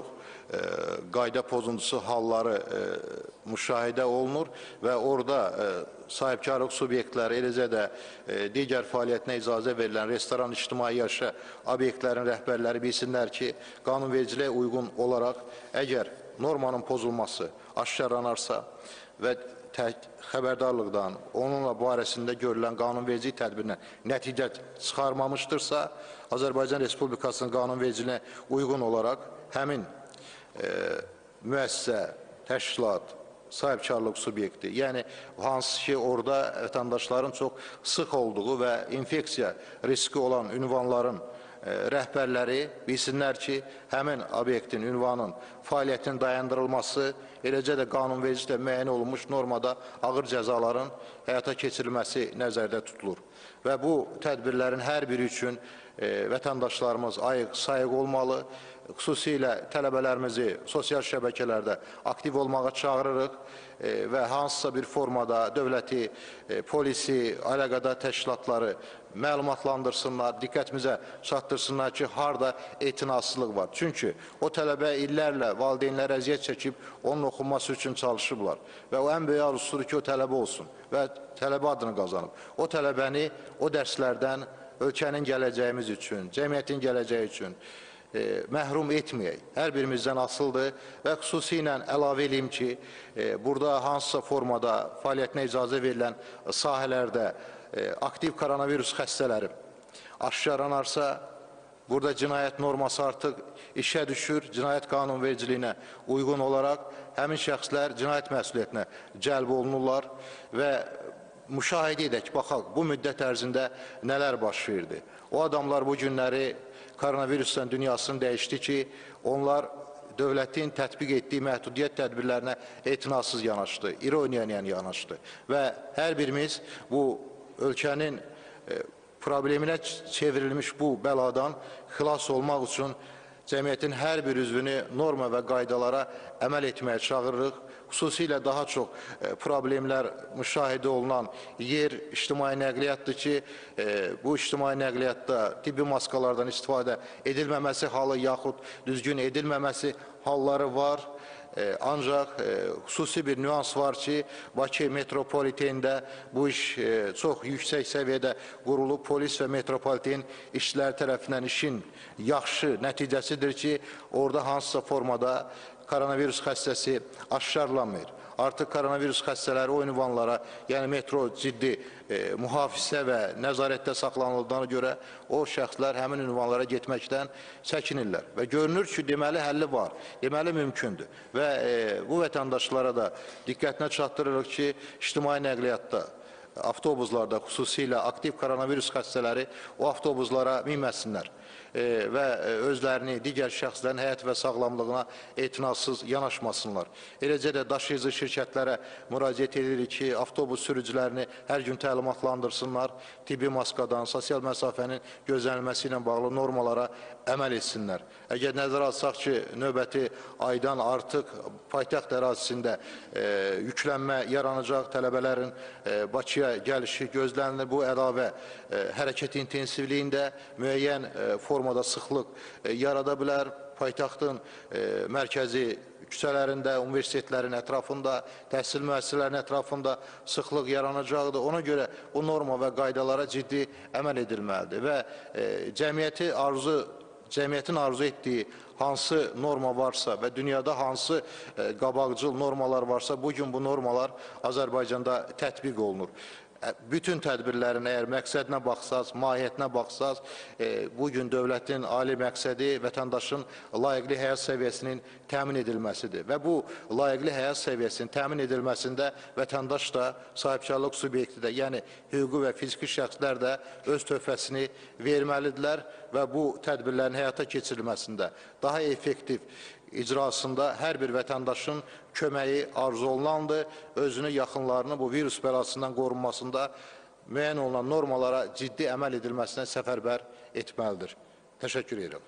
e, qayda pozuntusu halları e, müşahidə olunur və orada e, sahibkarlıq subyektləri, eləcə də e, digər fəaliyyətinə icazə verilən restoran, ictimai yaşa obyektlərin rəhbərləri bilsinlər ki, qanunvericiliyə uyğun olaraq əgər normanın pozulması aşkarlanarsa və xəbərdarlıqdan, onunla barəsində görülən qanunverici tədbirinə nəticə çıxarmamışdırsa, Azərbaycan Respublikasının qanunvericiliyinə uyğun olaraq həmin e, müəssisə, təşkilat, sahibkarlıq subyekti, yəni hansı ki orada vətəndaşların çox sıx olduğu və infeksiya riski olan ünvanların rəhbərləri bilsinlər ki, həmin obyektin, ünvanın fəaliyyətinin dayandırılması, eləcə də qanunvericiliklə müəyyən olunmuş normada ağır cəzaların həyata keçirilməsi nəzərdə tutulur. Və bu tədbirlərin hər biri üçün e, vətəndaşlarımız ayıq, sayıq olmalı, xüsusilə tələbələrimizi sosial şəbəkələrdə aktiv olmağa çağırırıq e, və hansısa bir formada dövləti, e, polisi, əlaqədar təşkilatları məlumatlandırsınlar, diqqətimizə çatdırsınlar ki, harada etinasızlıq var. Çünki o tələbə illərlə valideynlər əziyyət çəkib onun oxunması üçün çalışıblar və o ən böyük arzusudur ki, o tələbə olsun və tələbə adını qazanıb. O tələbəni o dərslərdən ölkənin gələcəyimiz üçün, cəmiyyətin gələcəyi üçün e, məhrum etməyək. Hər birimizdən asıldır və xüsusilə əlavə edeyim ki, e, burada hansısa formada fəaliyyətinə icazə verilən sahələrdə e, aktiv koronavirus xəstələri aşkarlanarsa, burada cinayət norması artıq işə düşür, cinayət qanunvericiliyinə uyğun olaraq həmin şəxslər cinayət məsuliyyətinə cəlb olunurlar və müşahidə edək, baxaq, bu müddət ərzində nələr baş verdi. O adamlar bu günləri koronavirusdan dünyasını dəyişdi ki, onlar dövlətin tətbiq etdiyi məhdudiyyət tədbirlərinə etinasız yanaşdı, ironiya ilə yanaşdı və hər birimiz bu ölkənin e, probleminə çevrilmiş bu bəladan xilas olmaq üçün cəmiyyətin hər bir üzvünü norma və qaydalara əməl etməyə çağırırıq. Xüsusilə daha çox e, problemlər müşahidə olunan yer ictimai nəqliyyatdır ki, e, bu ictimai nəqliyyatda tibbi maskalardan istifadə edilməməsi halı yaxud düzgün edilməməsi halları var. E, ancaq e, xüsusi bir nüans var ki, Bakı metropolitenində bu iş e, çox yüksək səviyyədə qurulub. Polis və metropoliten işçiləri tərəfindən işin yaxşı nəticəsidir ki, orada hansısa formada koronavirus xəstəsi aşkarlanmır. Artıq koronavirus xəstələri o ünvanlara, yəni metro ciddi e, mühafizə və nəzarətdə saxlanıldığına görə o şəxslər həmin ünvanlara getməkdən çəkinirlər. Və görünür ki, deməli həlli var, deməli mümkündür. Və e, bu vətəndaşlara da diqqətinə çatdırırıq ki, ictimai nəqliyyatda, avtobuslarda xüsusilə aktiv koronavirus xəstələri o avtobuslara minməsinlər e, və özlərini digər şəxslərin həyat və sağlamlığına etinasız yanaşmasınlar. Eləcə də daşıyıcı şirkətlərə müraciət edirik ki, avtobus sürücülərini hər gün təlimatlandırsınlar, tibbi maskadan, sosial məsafənin gözlənilməsi ilə bağlı normalara əməl etsinlər. Əgər nəzərə alsaq ki, növbəti aydan artıq paytaxt ərazisində e, yüklənmə yaranacaq, tələbələrin e, Bakıya gəlişi gözlənilir. Bu əlavə e, hərəkət intensivliyində müəyyən e, formada sıxlıq e, yarada bilər. Paytaxtın e, mərkəzi küçələrində, universitetlərin ətrafında, təhsil müəssisələrinin ətrafında sıxlıq yaranacaqdır. Ona görə bu norma və qaydalara ciddi əməl edilməlidir və e, cəmiyyəti arzu Cəmiyyətin arzu etdiyi hansı norma varsa və dünyada hansı e, qabaqcıl normalar varsa, bugün bu normalar Azərbaycanda tətbiq olunur. Bütün tədbirlərin əgər məqsədinə baxsaz, mahiyyətinə baxsaz, e, bugün dövlətin ali məqsədi vətəndaşın layiqli həyat səviyyəsinin təmin edilməsidir. Və bu layiqli həyat səviyyəsinin təmin edilməsində vətəndaş da, sahibkarlıq subyekti də, yəni hüquqi və fiziki şəxslər də öz töhfəsini verməlidirlər və bu tədbirlərin həyata keçirilməsində daha effektiv icrasında hər bir vətəndaşın köməyi arzu olunandır, özünü, yaxınlarını bu virus bəlasından qorunmasında müəyyən olunan normalara ciddi əməl edilməsinə səfərbər etməlidir. Təşəkkür edirəm.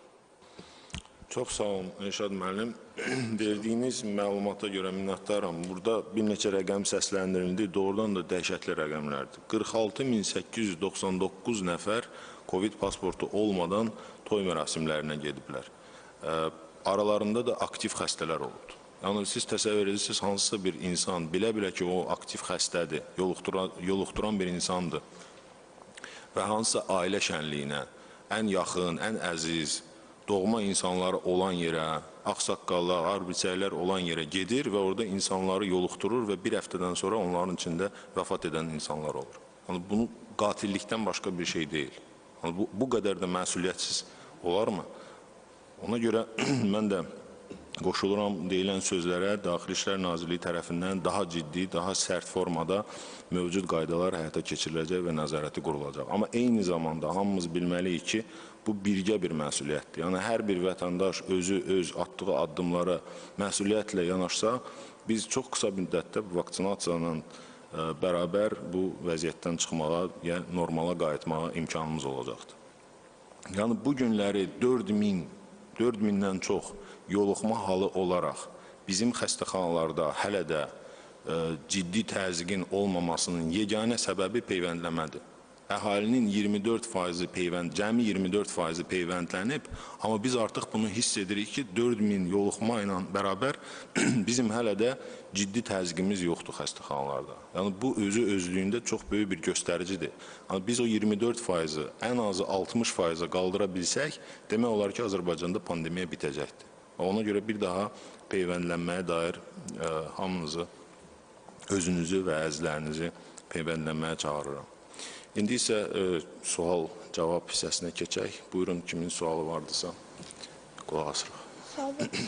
Çox sağ olun, Elşad müəllim. Verdiyiniz məlumata görə minnətdaram. Burada bir neçə rəqəm səsləndirildi, doğrudan da dəhşətli rəqəmlərdir. qırx altı min səkkiz yüz doxsan doqquz nəfər Covid pasportu olmadan toy mərasimlərinə gediblər. aralarında da aktiv xəstələr olubdur. Yəni siz təsəvvür edirsiniz, hansısa bir insan bilə-bilə ki, o aktiv xəstədir, yoluxduran, yoluxduran bir insandır və hansısa ailə şənliyinə, ən yaxın, ən əziz, doğma insanları olan yerə, ağsaqqallar, arbitərlər olan yerə gedir və orada insanları yoluxdurur və bir həftədən sonra onların içində vəfat edən insanlar olur. Yəni, bunu qatillikdən başqa bir şey deyil. Yəni, bu, bu qədər də məsuliyyətsiz olarmı? Ona görə mən də qoşuluram deyilən sözlərə, Daxili İşlər Nazirliyi tərəfindən daha ciddi, daha sərt formada mövcud qaydalar həyata keçiriləcək və nəzarəti qurulacaq. Amma eyni zamanda hamımız bilməliyik ki, bu birgə bir məsuliyyətdir. Yəni, hər bir vətəndaş özü, öz atdığı addımlara məsuliyyətlə yanaşsa, biz çox qısa müddətdə bu vaksinasiyanın bərabər bu vəziyyətdən çıxmağa, yəni normala qayıtmağa imkanımız olacaqdır. Yəni, bu günləri dörd min, dörd mindən çox yoluxma halı olaraq bizim xəstəxanalarda hələ də e, ciddi təzyiqin olmamasının yeganə səbəbi peyvəndləmədir. Əhalinin iyirmi dörd faizi peyvənd, cəmi iyirmi dörd faizi peyvəndlənib, amma biz artıq bunu hiss edirik ki, dörd min yoluxma ilə bərabər bizim hələ də ciddi təzyiqimiz yoxdur xəstəxanalarda. Yəni, bu özü özlüyündə çox böyük bir göstəricidir. Yəni, biz o iyirmi dörd faizi ən azı altmış faiza qaldıra bilsək, demək olar ki, Azərbaycanda pandemiya bitəcəkdir. Ona görə bir daha peyvəndlənməyə dair e, hamınızı, özünüzü və əzizlərinizi peyvəndlənməyə çağırıram. İndi isə e, sual-cavab hissəsinə keçək. Buyurun, kimin sualı vardısa, qulaq asırıq.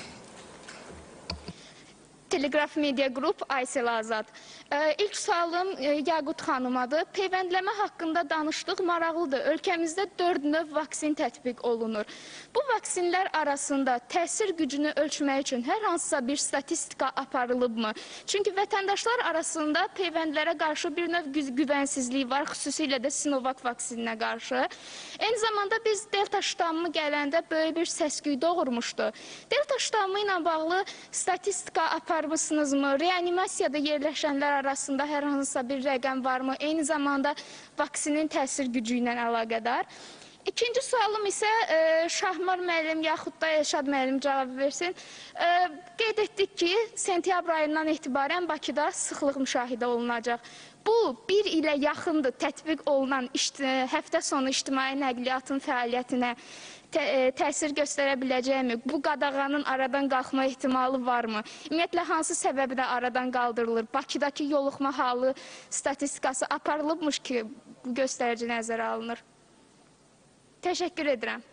Telegraf Media Group, Aysel Azad. Ee, ilk sualım e, Yaqut xanımadır. Peyvəndləmə haqqında danışdıq, maraqlıdır. Ölkəmizdə dörd növ vaksin tətbiq olunur. Bu vaksinlər arasında təsir gücünü ölçmək üçün hər hansısa bir statistika aparılıbmı? Çünki vətəndaşlar arasında peyvəndlərə qarşı bir növ güvənsizlik var, xüsusilə də Sinovac vaksininə qarşı. Eyni zamanda biz Delta ştammı gələndə böyük bir səs-küy doğurmuşdu. Delta ştammı ilə bağlı statistika aparmışsınızmı? Reanimasiyada yerləşənlər arasında hər hansısa bir rəqəm varmı? Eyni zamanda vaksinin təsir gücü ilə əlaqədar. İkinci sualım isə e, Şahmar müəllim yaxud da Elşad müəllim cavab versin. E, qeyd etdik ki, sentyabr ayından etibarən Bakıda sıxlıq müşahidə olunacaq. Bu, bir ilə yaxındır tətbiq olunan həftə sonu ictimai nəqliyyatın fəaliyyətinə tə təsir göstərə biləcəkmi? Bu qadağanın aradan qalxma ehtimalı varmı? Ümumiyyətlə, hansı səbəblə aradan qaldırılır? Bakıdakı yoluxma halı statistikası aparılıbmış ki, bu göstərici nəzərə alınır. Təşəkkür edirəm.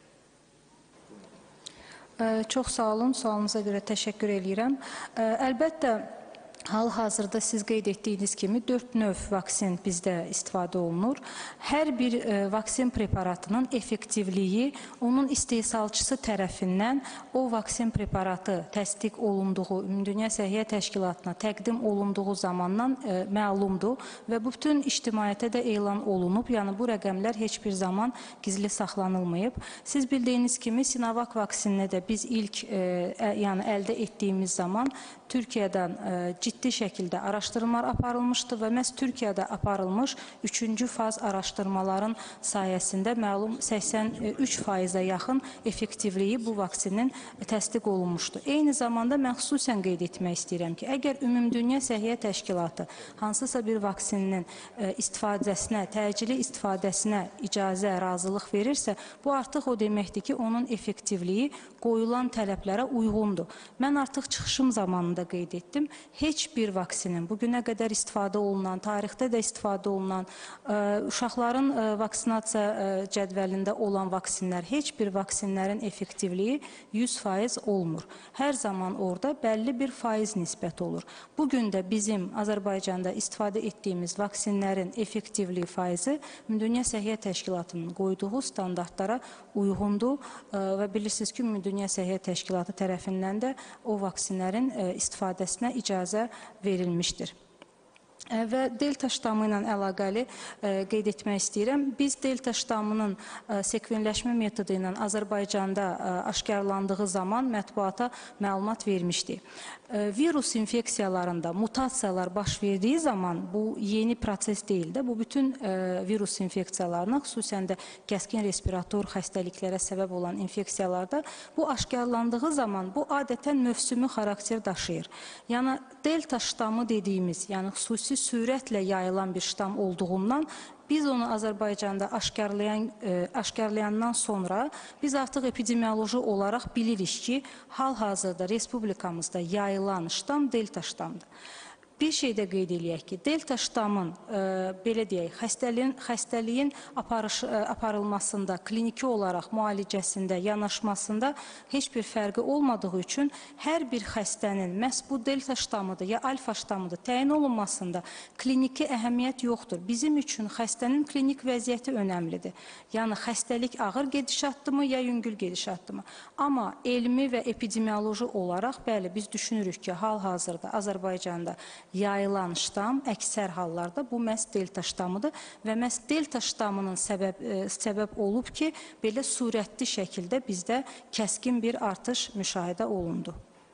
Çox sağ olun, sualınıza görə təşəkkür edirəm. Əlbəttə, hal-hazırda siz qeyd etdiyiniz kimi dörd növ vaksin bizdə istifadə olunur. Hər bir e, vaksin preparatının effektivliyi onun istehsalçısı tərəfindən o vaksin preparatı təsdiq olunduğu, Ümumdünya Səhiyyə Təşkilatına təqdim olunduğu zamandan e, məlumdur və bu bütün ictimaiyyətə də elan olunub. Yəni bu rəqəmlər heç bir zaman gizli saxlanılmayıb. Siz bildiyiniz kimi Sinovac vaksinini də biz ilk e, yəni əldə etdiyimiz zaman Türkiyədən e, ciddi şəkildə araşdırmalar aparılmışdı və məhz Türkiyədə aparılmış üçüncü faz araşdırmaların sayəsində məlum səksən üç faizə yaxın effektivliyi bu vaksinin təsdiq olunmuşdu. Eyni zamanda mən xüsusən qeyd etmək istəyirəm ki, əgər Ümumdünya Səhiyyə Təşkilatı hansısa bir vaksinin istifadəsinə, təcili istifadəsinə icazə, razılıq verirsə, bu artıq o deməkdir ki, onun effektivliyi qoyulan tələblərə uyğundur. Mən artıq çıxışım zamanında qeyd etdim. Heç bir vaksinin bugünə qədər istifadə olunan, tarixdə də istifadə olunan, uşaqların vaksinasiya cədvəlində olan vaksinlər, heç bir vaksinlərin effektivliyi yüz faiz olmur. Hər zaman orada bəlli bir faiz nisbət olur. Bugün də bizim Azərbaycanda istifadə etdiyimiz vaksinlərin effektivliyi faizi Ümumdünya Səhiyyə Təşkilatının qoyduğu standartlara uyğundur və bilirsiniz ki, Ümumdünya Səhiyyə Təşkilatı tərəfindən də o vaksinlərin istifadəsinə icazə verilmişdir. Və delta ştamı ilə əlaqəli qeyd etmək istəyirəm. Biz delta ştamının sekvenləşmə metodu ilə Azərbaycanda aşkarlandığı zaman mətbuata məlumat vermişdik. virus infeksiyalarında mutasiyalar baş verdiği zaman bu yeni proses değil de bu bütün virus infeksiyalarına, xüsusən də kəskin respirator xəstəliklərə səbəb olan infeksiyalarda bu aşkarlandığı zaman bu adətən mövsümü xarakter daşıyır. Yəni delta ştamı dediyimiz, yəni xüsusi sürətlə yayılan bir ştam olduğundan biz onu Azərbaycanda aşkarlayan, e, aşkarlayandan sonra biz artıq epidemioloji olaraq bilirik ki, hal-hazırda respublikamızda yayılan ştam delta ştamdır. Bir şey də qeyd eləyək ki, delta ştamın, e, belə deyək, xəstəliyin, xəstəliyin aparış, e, aparılmasında, kliniki olaraq müalicəsində, yanaşmasında heç bir fərqi olmadığı üçün hər bir xəstənin məhz bu delta ştamıdır ya alfa ştamıdır təyin olunmasında kliniki əhəmiyyət yoxdur. Bizim üçün xəstənin klinik vəziyyəti önəmlidir. Yəni xəstəlik ağır gedişatdırmı ya yüngül gedişatdırmı? Amma elmi və epidemioloji olaraq, bəli, biz düşünürük ki, hal-hazırda Azərbaycanda yayılan ştam əksər hallarda bu məhz delta ştamıdır və məhz delta ştamının səbəb, e, səbəb olub ki, belə sürətli şəkildə bizdə kəskin bir artış müşahidə olundu.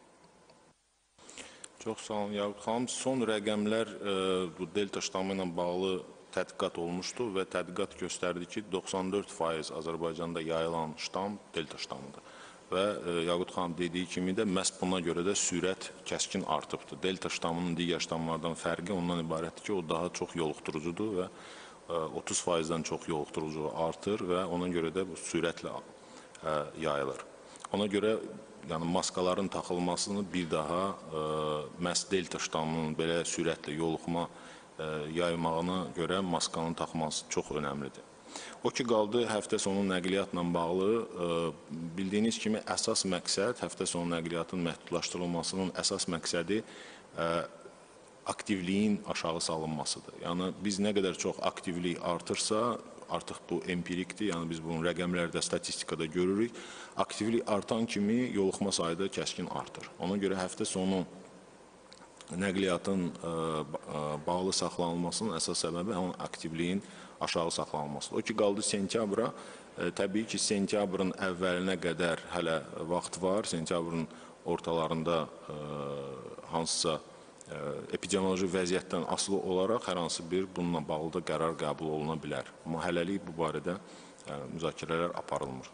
Çox sağ olun, Yaqut xanım. Son rəqəmlər e, bu delta ştamı ilə bağlı tədqiqat olmuşdu və tədqiqat göstərdi ki, doxsan dörd faiz Azərbaycanda yayılan ştam delta ştamıdır. Və e, Yaqut xanım dediyi kimi də məhz buna görə də sürət kəskin artıbdır. Delta ştamının digər ştamlardan fərqi ondan ibarətdir ki, o daha çox yoluxdurucudur və e, otuz faizdən çox yoluxdurucu artır və ona görə də bu sürətlə e, yayılır. Ona görə yəni maskaların taxılmasını bir daha e, məhz delta ştamının belə sürətlə yoluxma e, yaymağına görə maskanın taxılması çox önəmlidir. O ki, qaldı həftə sonu nəqliyyatla bağlı, e, bildiyiniz kimi əsas məqsəd, həftə sonu nəqliyyatın məhdudlaşdırılmasının əsas məqsədi e, aktivliyin aşağı salınmasıdır. Yəni biz nə qədər çox aktivlik artırsa, artıq bu empirikdir, yəni biz bunun rəqəmlərdə, statistikada görürük. Aktivlik artan kimi yoluxma sayı da kəskin artır. Ona görə həftə sonu nəqliyyatın ə, ə, bağlı saxlanılmasının əsas səbəbi həmin aktivliyin aşağı saxlanılmasıdır. O ki, qaldı sentyabra, ə, təbii ki, sentyabrın əvvəlinə qədər hələ vaxt var. Sentyabrın ortalarında ə, hansısa ə, epidemioloji vəziyyətdən asılı olaraq hər hansı bir bununla bağlı da qərar qəbul oluna bilər. Amma hələlik bu barədə ə, müzakirələr aparılmır.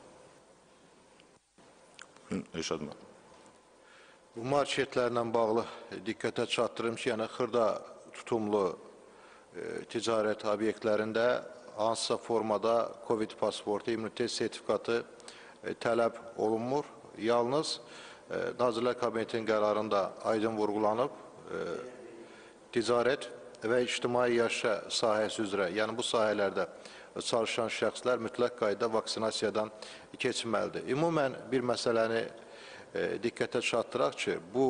Eşad müəllim. Bu marketlərlə bağlı diqqətə çatdırım ki, yəni xırda tutumlu e, ticarət obyektlərində hansısa formada COVID pasportu, immunitet sertifikatı e, tələb olunmur. Yalnız e, Nazirlər Kabinetinin qərarında aydın vurğulanıb e, ticarət və ictimai yaşa sahəsi üzrə, yəni bu sahələrdə çalışan şəxslər mütləq qaydada vaksinasiyadan keçməlidir. Ümumən bir məsələni E, diqqətə çatdıraq ki, bu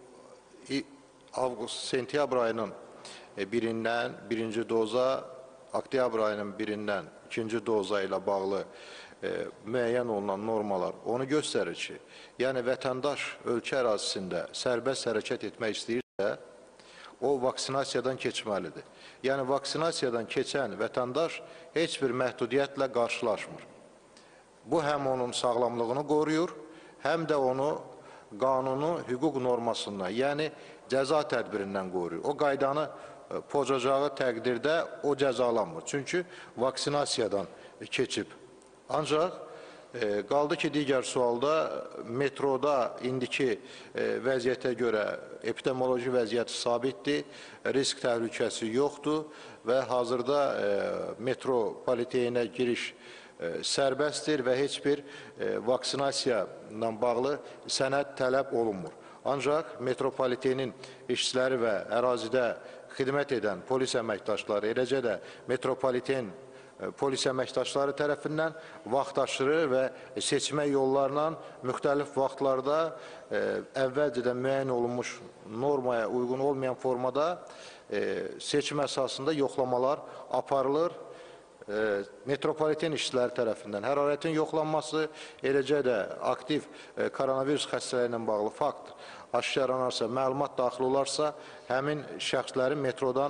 avqust, sentyabr ayının e, birindən birinci doza, oktyabr ayının birindən ikinci doza ilə bağlı e, müəyyən olunan normalar onu göstərir ki, yəni vətəndaş ölkə ərazisində sərbəst hərəkət etmək istəyirsə, o vaksinasiyadan keçməlidir. Yəni vaksinasiyadan keçən vətəndaş heç bir məhdudiyyətlə qarşılaşmır. Bu həm onun sağlamlığını qoruyur, həm də onu qanunu hüquq normasından, yəni cəza tədbirindən qoruyur. O qaydanı pocacağı təqdirdə o cəzalanmır. Çünki vaksinasiyadan keçib. Ancaq e, qaldı ki, digər sualda metroda indiki e, vəziyyətə görə epidemioloji vəziyyət sabitdir, risk təhlükəsi yoxdur və hazırda e, metropoliteyinə giriş sərbəstdir və heç bir e, vaksinasiya ilə bağlı sənəd tələb olunmur. Ancaq metropolitenin işçiləri və ərazidə xidmət edən polis əməkdaşları, eləcə də metropoliten e, polis əməkdaşları tərəfindən vaxt aşırı və seçmə yollarla müxtəlif vaxtlarda e, əvvəlcədən müəyyən olunmuş normaya uyğun olmayan formada e, seçim əsasında yoxlamalar aparılır. Metropoliten işçiləri tərəfindən hərarətin yoxlanması, eləcə də aktiv koronavirus xəstələri ilə bağlı fakt aşkarlanarsa, məlumat daxil olarsa, həmin şəxslərin metrodan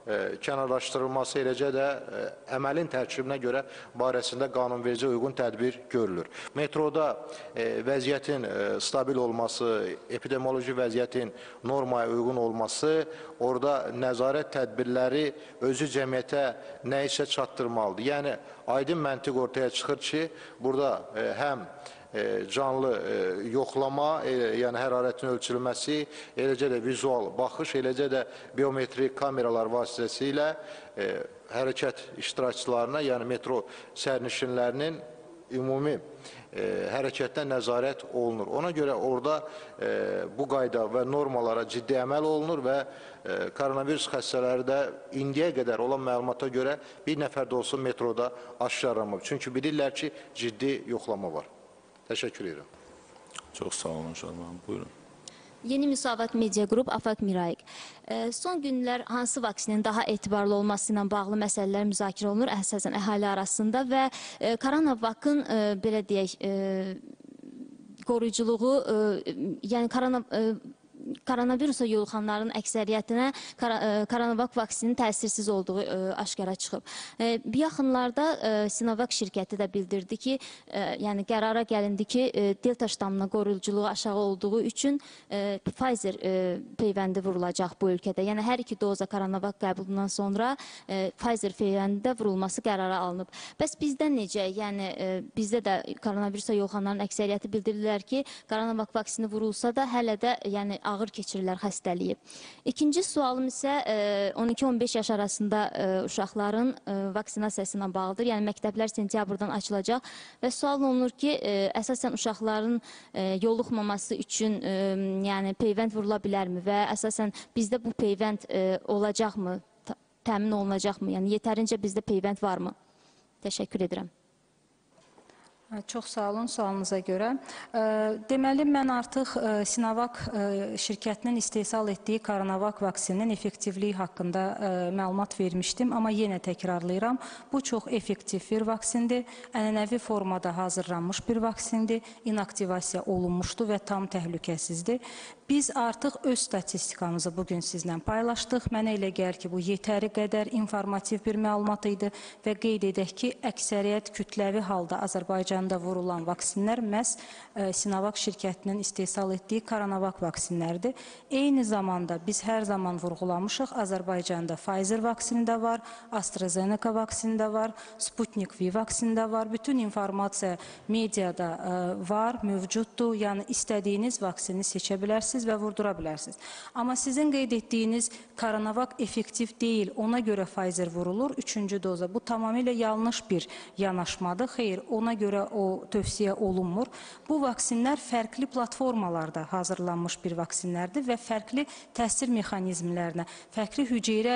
kənarlaşdırılması, eləcə də əməlin tərkibinə görə barəsində qanunverici uyğun tədbir görülür. Metroda vəziyyətin stabil olması, epidemioloji vəziyyətin normaya uyğun olması, orada nəzarət tədbirləri özü cəmiyyətə nə isə çatdırmalıdır. Yəni, aydın məntiq ortaya çıxır ki, burada həm canlı yoxlama, yəni hərarətin ölçülməsi, eləcə də vizual baxış, eləcə də biometrik kameralar vasitəsilə hərəkət iştirakçılarına, yəni metro sərnişinlərinin ümumi hərəkətdən nəzarət olunur. Ona görə orada bu qayda və normalara ciddi əməl olunur və koronavirus xəstələri də indiyə qədər olan məlumata görə bir nəfər də olsun metroda aşkarlanmır. Çünki bilirlər ki, ciddi yoxlama var. Təşəkkür edirəm. Çox sağ olun Şadman. Buyurun. Yeni Müsavat Media Qrup, Afaq Mirayik. Son günlər hansı vaksinin daha etibarlı olması ilə bağlı məsələlər müzakirə olunur, əsasən əhali arasında və Coronavakın, belə deyək, qoruyuculuğu, yəni koronavirus koronavirusa yoluxanların əksəriyyətinə Coronavac vaksinin təsirsiz olduğu aşkara çıxıb. Bir yaxınlarda Sinovac şirkəti də bildirdi ki, yəni qərara gəlindi ki, Delta ştamına qoruyuculuğu aşağı olduğu üçün Pfizer peyvəndi vurulacaq bu ölkədə. Yəni hər iki doza Coronavac qəbulundan sonra Pfizer peyvəndi də vurulması qərara alınıb. Bəs bizdə necə? Yəni bizdə də koronavirusa yoluxanların əksəriyyəti bildirirlər ki, Coronavac vaksini vurulsa da hələ də yəni ağır keçirirlər xəstəliyi. İkinci sualım isə on iki on beş yaş arasında uşaqların vaksinasiyası ilə bağlıdır. Yəni məktəblər sentyabrdan açılacaq və sual olunur ki, əsasən uşaqların yoluxmaması üçün yəni peyvənd vurula bilərmi və əsasən bizdə bu peyvənd olacaqmı, təmin olunacaqmı? Yəni yetərincə bizdə peyvənd varmı? Təşəkkür edirəm. Çox sağ olun sualınıza görə. Deməli, mən artıq Sinovac şirkətinin istehsal etdiyi Coronavac vaksininin effektivliyi haqqında məlumat vermişdim, amma yenə təkrarlayıram. Bu çox effektiv bir vaksindir, ənənəvi formada hazırlanmış bir vaksindir, inaktivasiya olunmuşdur və tam təhlükəsizdir. Biz artıq öz statistikamızı bugün sizlə paylaşdıq. Mənə elə gəlir ki, bu yetəri qədər informativ bir məlumat idi və qeyd edək ki, əksəriyyət kütləvi halda Azərbaycanda vurulan vaksinlər məhz Sinovac şirkətinin istehsal etdiyi Coronavac vaksinlərdir. Eyni zamanda biz hər zaman vurğulamışıq, Azərbaycanda Pfizer vaksini də var, AstraZeneca vaksini də var, Sputnik V vaksini də var. Bütün informasiya mediada var, mövcuddur. Yəni istədiyiniz vaksini seçə bilərsiniz və vurdura bilərsiniz. Amma sizin qeyd etdiyiniz Coronavac effektiv deyil, ona görə Pfizer vurulur, üçüncü doza. Bu tamamilə yanlış bir yanaşmadır. Xeyr, ona görə o tövsiyə olunmur. Bu vaksinlər fərqli platformalarda hazırlanmış bir vaksinlərdir və fərqli təsir mexanizmlərinə, fərqli hüceyrə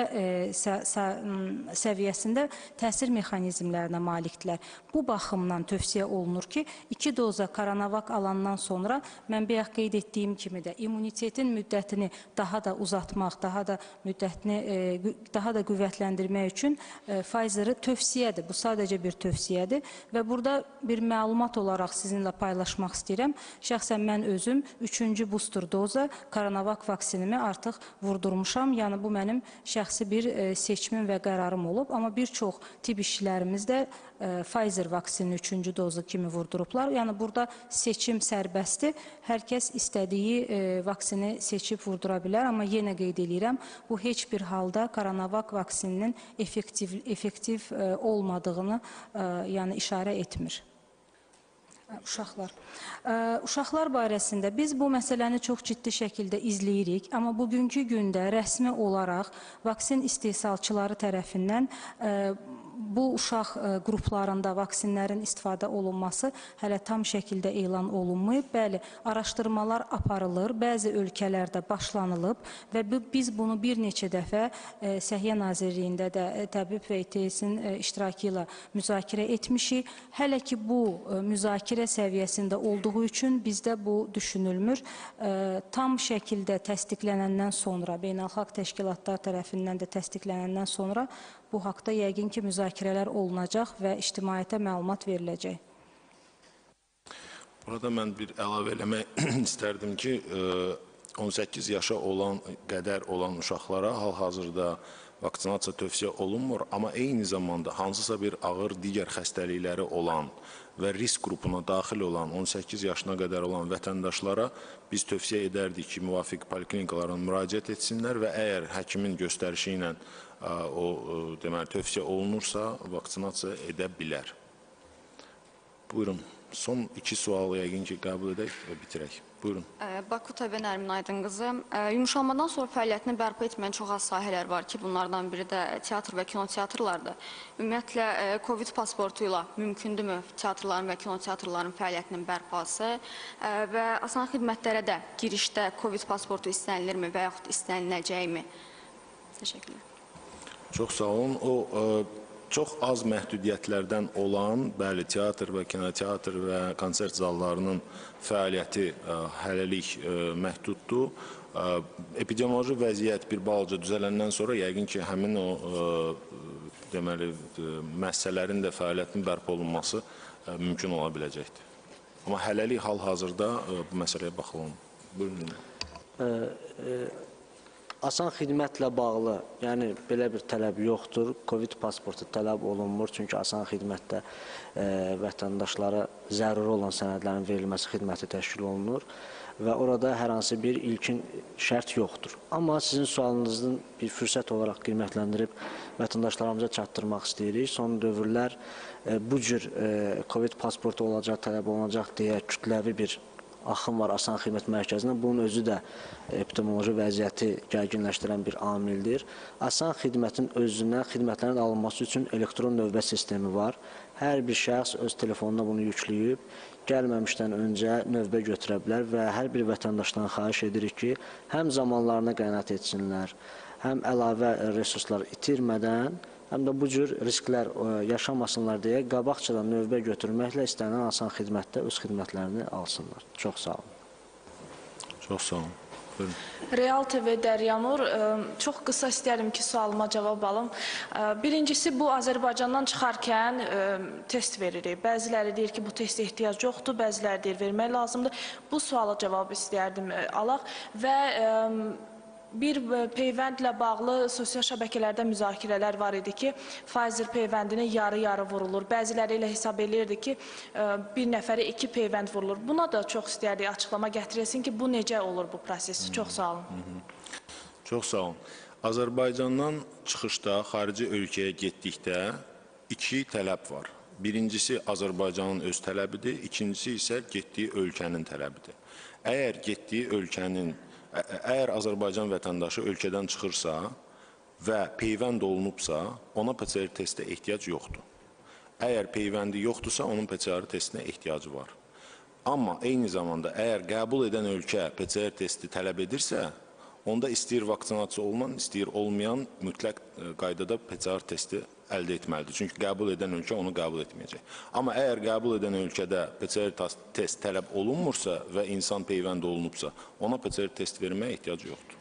səviyyəsində təsir mexanizmlərinə malikdirlər. Bu baxımdan tövsiyə olunur ki, iki doza Coronavac alandan sonra mən bayaq qeyd etdiyim kimi də immunitetin müddətini daha da uzatmaq, daha da müddətini daha da qüvvətləndirmək üçün Pfizer-ı tövsiyədir. Bu sadəcə bir tövsiyədir və burada bir məlumat olaraq sizinlə paylaşmaq istəyirəm. Şəxsən mən özüm üçüncü booster doza Coronavac vaksinimi artıq vurdurmuşam. Yəni bu mənim şəxsi bir seçimim və qərarım olub. Amma bir çox tibb işçilərimiz də Pfizer vaksini üçüncü dozu kimi vurdurublar. Yəni burada seçim sərbəstdir. Hər kəs istədiyi vaksini seçib vurdura bilər. Amma yenə qeyd edirəm, bu heç bir halda Coronavac vaksininin effektiv, effektiv olmadığını yəni işarə etmir. Uşaqlar. Uşaqlar barəsində biz bu məsələni çox ciddi şəkildə izləyirik, amma bugünkü gündə rəsmi olaraq vaksin istehsalçıları tərəfindən bu uşaq qruplarında vaksinlərin istifadə olunması hələ tam şəkildə elan olunmayıb. Bəli, araşdırmalar aparılır, bəzi ölkələrdə başlanılıb və biz bunu bir neçə dəfə Səhiyyə Nazirliyində də Təbib və İ T S-in iştirakı ilə müzakirə etmişik. Hələ ki bu müzakirə səviyyəsində olduğu üçün bizdə bu düşünülmür. Tam şəkildə təsdiqlənəndən sonra, beynəlxalq təşkilatlar tərəfindən də təsdiqlənəndən sonra bu haqda yəqin ki, müzakirələr olunacaq və ictimaiyyətə məlumat veriləcək. Burada mən bir əlavə eləmək istərdim ki, on səkkiz yaşa olan qədər olan uşaqlara hal-hazırda vaksinasiya tövsiyə olunmur, amma eyni zamanda hansısa bir ağır digər xəstəlikləri olan və risk qrupuna daxil olan on səkkiz yaşına qədər olan vətəndaşlara biz tövsiyə edərdik ki, müvafiq poliklinikalara müraciət etsinlər və əgər həkimin göstərişi ilə o deməli tövsiyə olunursa, vaksinasiya edə bilər. Buyurun. Son iki sualı yəqin ki, qəbul edək və bitirək. Buyurun. Baku T V Nərmin Aydın qızı. Yumuşalmadan sonra fəaliyyətini bərpa etməyən çox az sahələr var ki, bunlardan biri də teatr və kinoteatrlardır. Ümumiyyətlə, Covid pasportu ilə mümkündürmü teatrların və kinoteatrların fəaliyyətinin bərpası və asan xidmətlərə də girişdə Covid pasportu istənilirmi və yaxud istəniləcəkmi? Təşəkkürlər. Çox sağ olun. O, çox az məhdudiyyətlərdən olan, bəli, teatr və kinoteatr və konsert zallarının fəaliyyəti hələlik məhduddur. Epidemioloji vəziyyət bir balaca düzələndən sonra yəqin ki, həmin o deməli, müəssisələrin də fəaliyyətinin bərpa olunması mümkün ola biləcəkdir. Amma hələlik hal-hazırda bu məsələyə baxılın. Buyurun. Asan xidmətlə bağlı, yəni belə bir tələb yoxdur. Covid pasportu tələb olunmur, çünki asan xidmətdə e, vətəndaşlara zəruri olan sənədlərin verilməsi xidməti təşkil olunur və orada hər hansı bir ilkin şərt yoxdur. Amma sizin sualınızın bir fürsət olaraq qiymətləndirib vətəndaşlarımıza çatdırmaq istəyirik. Son dövrlər e, bu cür e, Covid pasportu olacaq, tələb olunacaq deyə kütləvi bir axım var asan xidmət mərkəzindən. Bunun özü də epidemioloji vəziyyəti gərginləşdirən bir amildir. Asan xidmətin özünə xidmətlərin alınması üçün elektron növbə sistemi var. Hər bir şəxs öz telefonuna bunu yükləyib, gəlməmişdən öncə növbə götürə bilər və hər bir vətəndaşdan xahiş edirik ki, həm zamanlarına qənaət etsinlər, həm əlavə resurslar itirmədən, həm də bu cür risklər yaşamasınlar deyə qabaqcadan növbə götürməklə istənilən asan xidmətdə öz xidmətlərini alsınlar. Çox sağ olun. Çox sağ olun. Buyurun. Real T V Dəryanur, çox qısa istəyərəm ki, sualıma cavab alım. Birincisi, bu Azərbaycandan çıxarkən test veririk. Bəziləri deyir ki, bu testə ehtiyac yoxdur, bəziləri deyir vermək lazımdır. Bu suala cavab istəyərdim alaq və bir peyvəndlə bağlı sosial şəbəkələrdə müzakirələr var idi ki, Pfizer peyvəndini yarı-yarı vurulur. Bəziləri ilə hesab edirdi ki, bir nəfərə iki peyvənd vurulur. Buna da çox istəyərdik açıqlama gətirilsin ki, bu necə olur bu proses? Çox sağ olun. Çox sağ olun. Azərbaycandan çıxışda, xarici ölkəyə getdikdə iki tələb var. Birincisi Azərbaycanın öz tələbidir, ikincisi isə getdiyi ölkənin tələbidir. Əgər getdiyi ölkənin Əgər Azərbaycan vətəndaşı ölkədən çıxırsa və peyvənd olunubsa, ona P C R testə ehtiyac yoxdur. Əgər peyvəndi yoxdursa, onun P C R testinə ehtiyacı var. Amma eyni zamanda əgər qəbul edən ölkə P C R testi tələb edirsə, onda istəyir vaksinasiya olunan, istəyir olmayan mütləq qaydada P C R testi əldə etməlidir. Çünki qəbul edən ölkə onu qəbul etməyəcək. Amma əgər qəbul edən ölkədə P C R test tələb olunmursa və insan peyvənd olunubsa, ona P C R test verməyə ehtiyac yoxdur.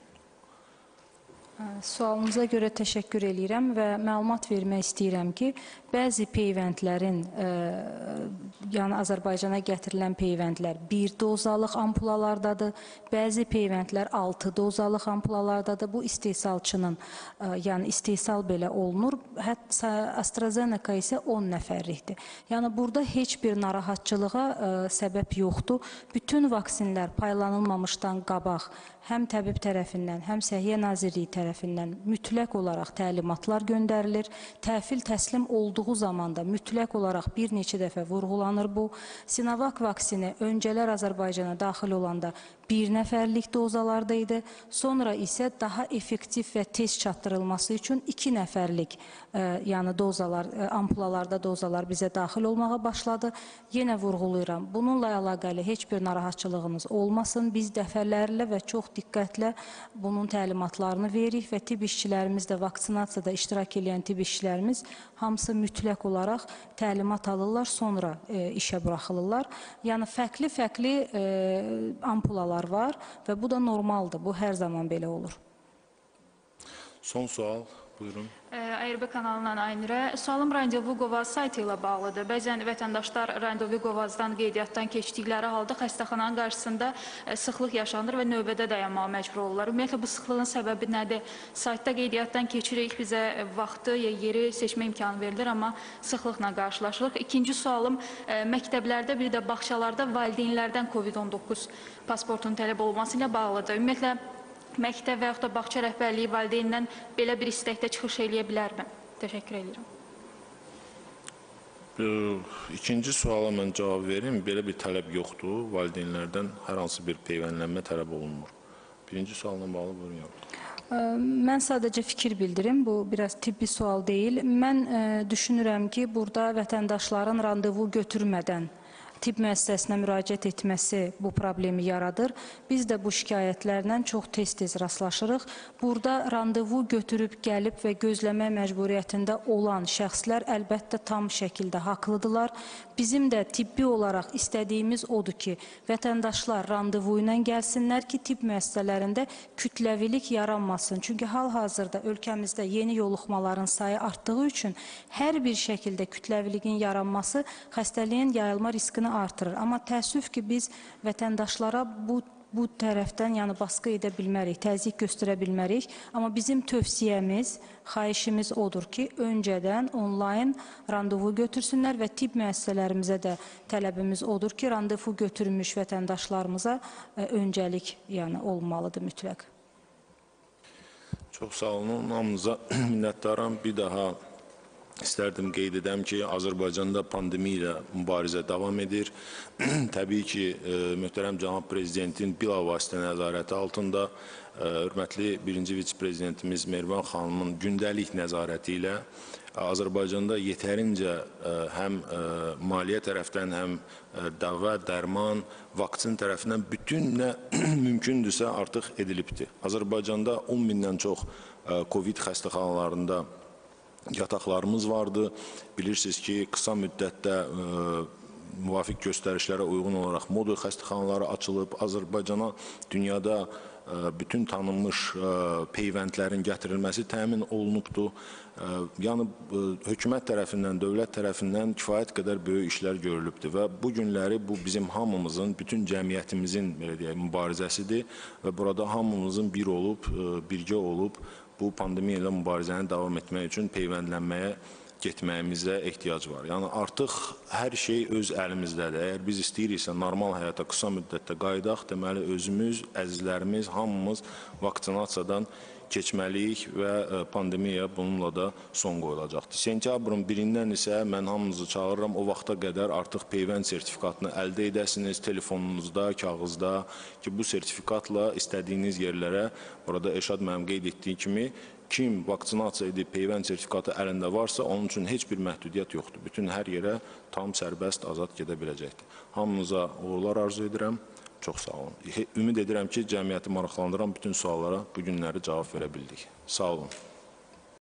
Sualınıza görə təşəkkür edirəm və məlumat vermək istəyirəm ki, bəzi peyvəndlərin, e, yəni Azərbaycana gətirilən peyvəndlər bir dozalıq ampulalardadır, bəzi peyvəndlər altı dozalıq ampulalardadır. Bu istehsalçının, e, yəni istehsal belə olunur. Hətta AstraZeneca isə on nəfərlikdir. Yəni burada heç bir narahatçılığa e, səbəb yoxdur. Bütün vaksinlər paylanılmamışdan qabaq həm təbib tərəfindən, həm Səhiyyə Nazirliyi tərəfindən mütləq olaraq təlimatlar göndərilir. Təhvil təslim olduğu zamanda mütləq olaraq bir neçə dəfə vurğulanır bu. Sinovac vaksini öncələr Azərbaycana daxil olanda bir nəfərlik dozalarda idi. Sonra isə daha effektiv və tez çatdırılması üçün iki nəfərlik e, yəni dozalar, e, ampulalarda dozalar bizə daxil olmağa başladı. Yenə vurğulayıram, bununla əlaqəli heç bir narahatçılığınız olmasın. Biz dəfələrlə və çox diqqətlə bunun təlimatlarını veririk və tibb işçilərimiz də vaksinasiyada iştirak edən tibb işçilərimiz hamısı mütləq olaraq təlimat alırlar, sonra e, işə buraxılırlar. Yəni fərqli-fərqli e, ampulalar var və bu da normaldır. Bu hər zaman belə olur. Son sual. Buyurun. A R B kanalından Aynurə. Sualım Randevu.Qovaz saytı ilə bağlıdır. Bəzən vətəndaşlar Randevu.Qovazdan qeydiyyatdan keçdikləri halda xəstəxananın qarşısında sıxlıq yaşanır və növbədə dayanmağa məcbur olurlar. Ümumiyyətlə, bu sıxlığın səbəbi nədir? Saytda qeydiyyatdan keçirik, bizə vaxtı, yeri seçmə imkanı verilir, amma sıxlıqla qarşılaşırıq. İkinci sualım, məktəblərdə, bir də bağçalarda valideynlərdən COVID on doqquz pasportunun tələb olunması ilə bağlıdır. Ümumiyyətlə, məktəb və yaxud da bağça rəhbərliyi valideyndən belə bir istəkdə çıxış eləyə bilərmi? Təşəkkür edirəm. İkinci suala mən cavab verim. Belə bir tələb yoxdur. Valideynlərdən hər hansı bir peyvəndlənmə tələb olunmur. Birinci sualına bağlı buyurun. Mən sadəcə fikir bildirim, bu biraz tibbi sual deyil. Mən düşünürəm ki, burada vətəndaşların randevu götürmədən tibb müəssisəsinə müraciət etməsi bu problemi yaradır. Biz də bu şikayətlərlə çox tez-tez rastlaşırıq. Burada randevu götürüb, gəlib və gözləmə məcburiyyətində olan şəxslər əlbəttə tam şəkildə haqlıdırlar. Bizim də tibbi olaraq istədiyimiz odur ki, vətəndaşlar randevu ilə gəlsinlər ki, tibb müəssisələrində kütləvilik yaranmasın. Çünki hal-hazırda ölkəmizdə yeni yoluxmaların sayı artdığı üçün hər bir şəkildə kütləviliyin yaranması xəstəliyin yayılma riskini artırır. Amma təəssüf ki, biz vətəndaşlara bu bu tərəfdən yəni baskı edə bilmərik, təzyiq göstərə bilmərik. Amma bizim tövsiyəmiz, xahişimiz odur ki, öncədən onlayn randevu götürsünlər və tibb müəssisələrimizə də tələbimiz odur ki, randevu götürmüş vətəndaşlarımıza öncəlik yəni olmalıdır mütləq. Çox sağ olun, hamınıza minnətdaram. Bir daha İstərdim qeyd edəm ki, Azərbaycanda pandemiya ilə mübarizə davam edir. Təbii ki, möhtərəm cənab prezidentin bilavasitə nəzarəti altında hörmətli birinci vitse-prezidentimiz Mehriban xanımın gündəlik nəzarəti ilə Azərbaycanda yetərincə həm maliyyə tərəfdən, həm dəva, dərman, vaksin tərəfindən bütün nə mümkündürsə artıq edilibdir. Azərbaycanda on mindən çox COVID xəstəxanalarında yataqlarımız vardı. Bilirsiniz ki, qısa müddətdə müvafiq göstərişlərə uyğun olaraq modul xəstəxanaları açılıb. Azərbaycana dünyada bütün tanınmış peyvəndlərin gətirilməsi təmin olunubdur. Yəni, hökumət tərəfindən, dövlət tərəfindən kifayət qədər böyük işlər görülübdür və bu günləri bu bizim hamımızın, bütün cəmiyyətimizin mübarizəsidir və burada hamımızın bir olub, birgə olub, bu pandemiya ilə mübarizəni davam etmək üçün peyvəndlənməyə getməyimizə ehtiyac var. Yəni, artıq hər şey öz əlimizdədir. Əgər biz istəyiriksə normal həyata qısa müddətdə qaydaq, deməli, özümüz, əzizlərimiz, hamımız vaksinasiyadan keçməliyik və pandemiya bununla da son qoyulacaqdır. Sentyabrın birindən isə mən hamınızı çağırıram, o vaxta qədər artıq peyvənd sertifikatını əldə edəsiniz, telefonunuzda, kağızda ki, bu sertifikatla istədiyiniz yerlərə, burada Eşad mənim qeyd etdiyi kimi, kim vaksinasiya edib peyvənd sertifikatı əlində varsa, onun üçün heç bir məhdudiyyət yoxdur. Bütün hər yerə tam sərbəst, azad gedə biləcəkdir. Hamınıza uğurlar arzu edirəm. Çox sağ olun. Ümid edirəm ki, cəmiyyəti maraqlandıran bütün suallara bu günləri cavab verə bildik. Sağ olun.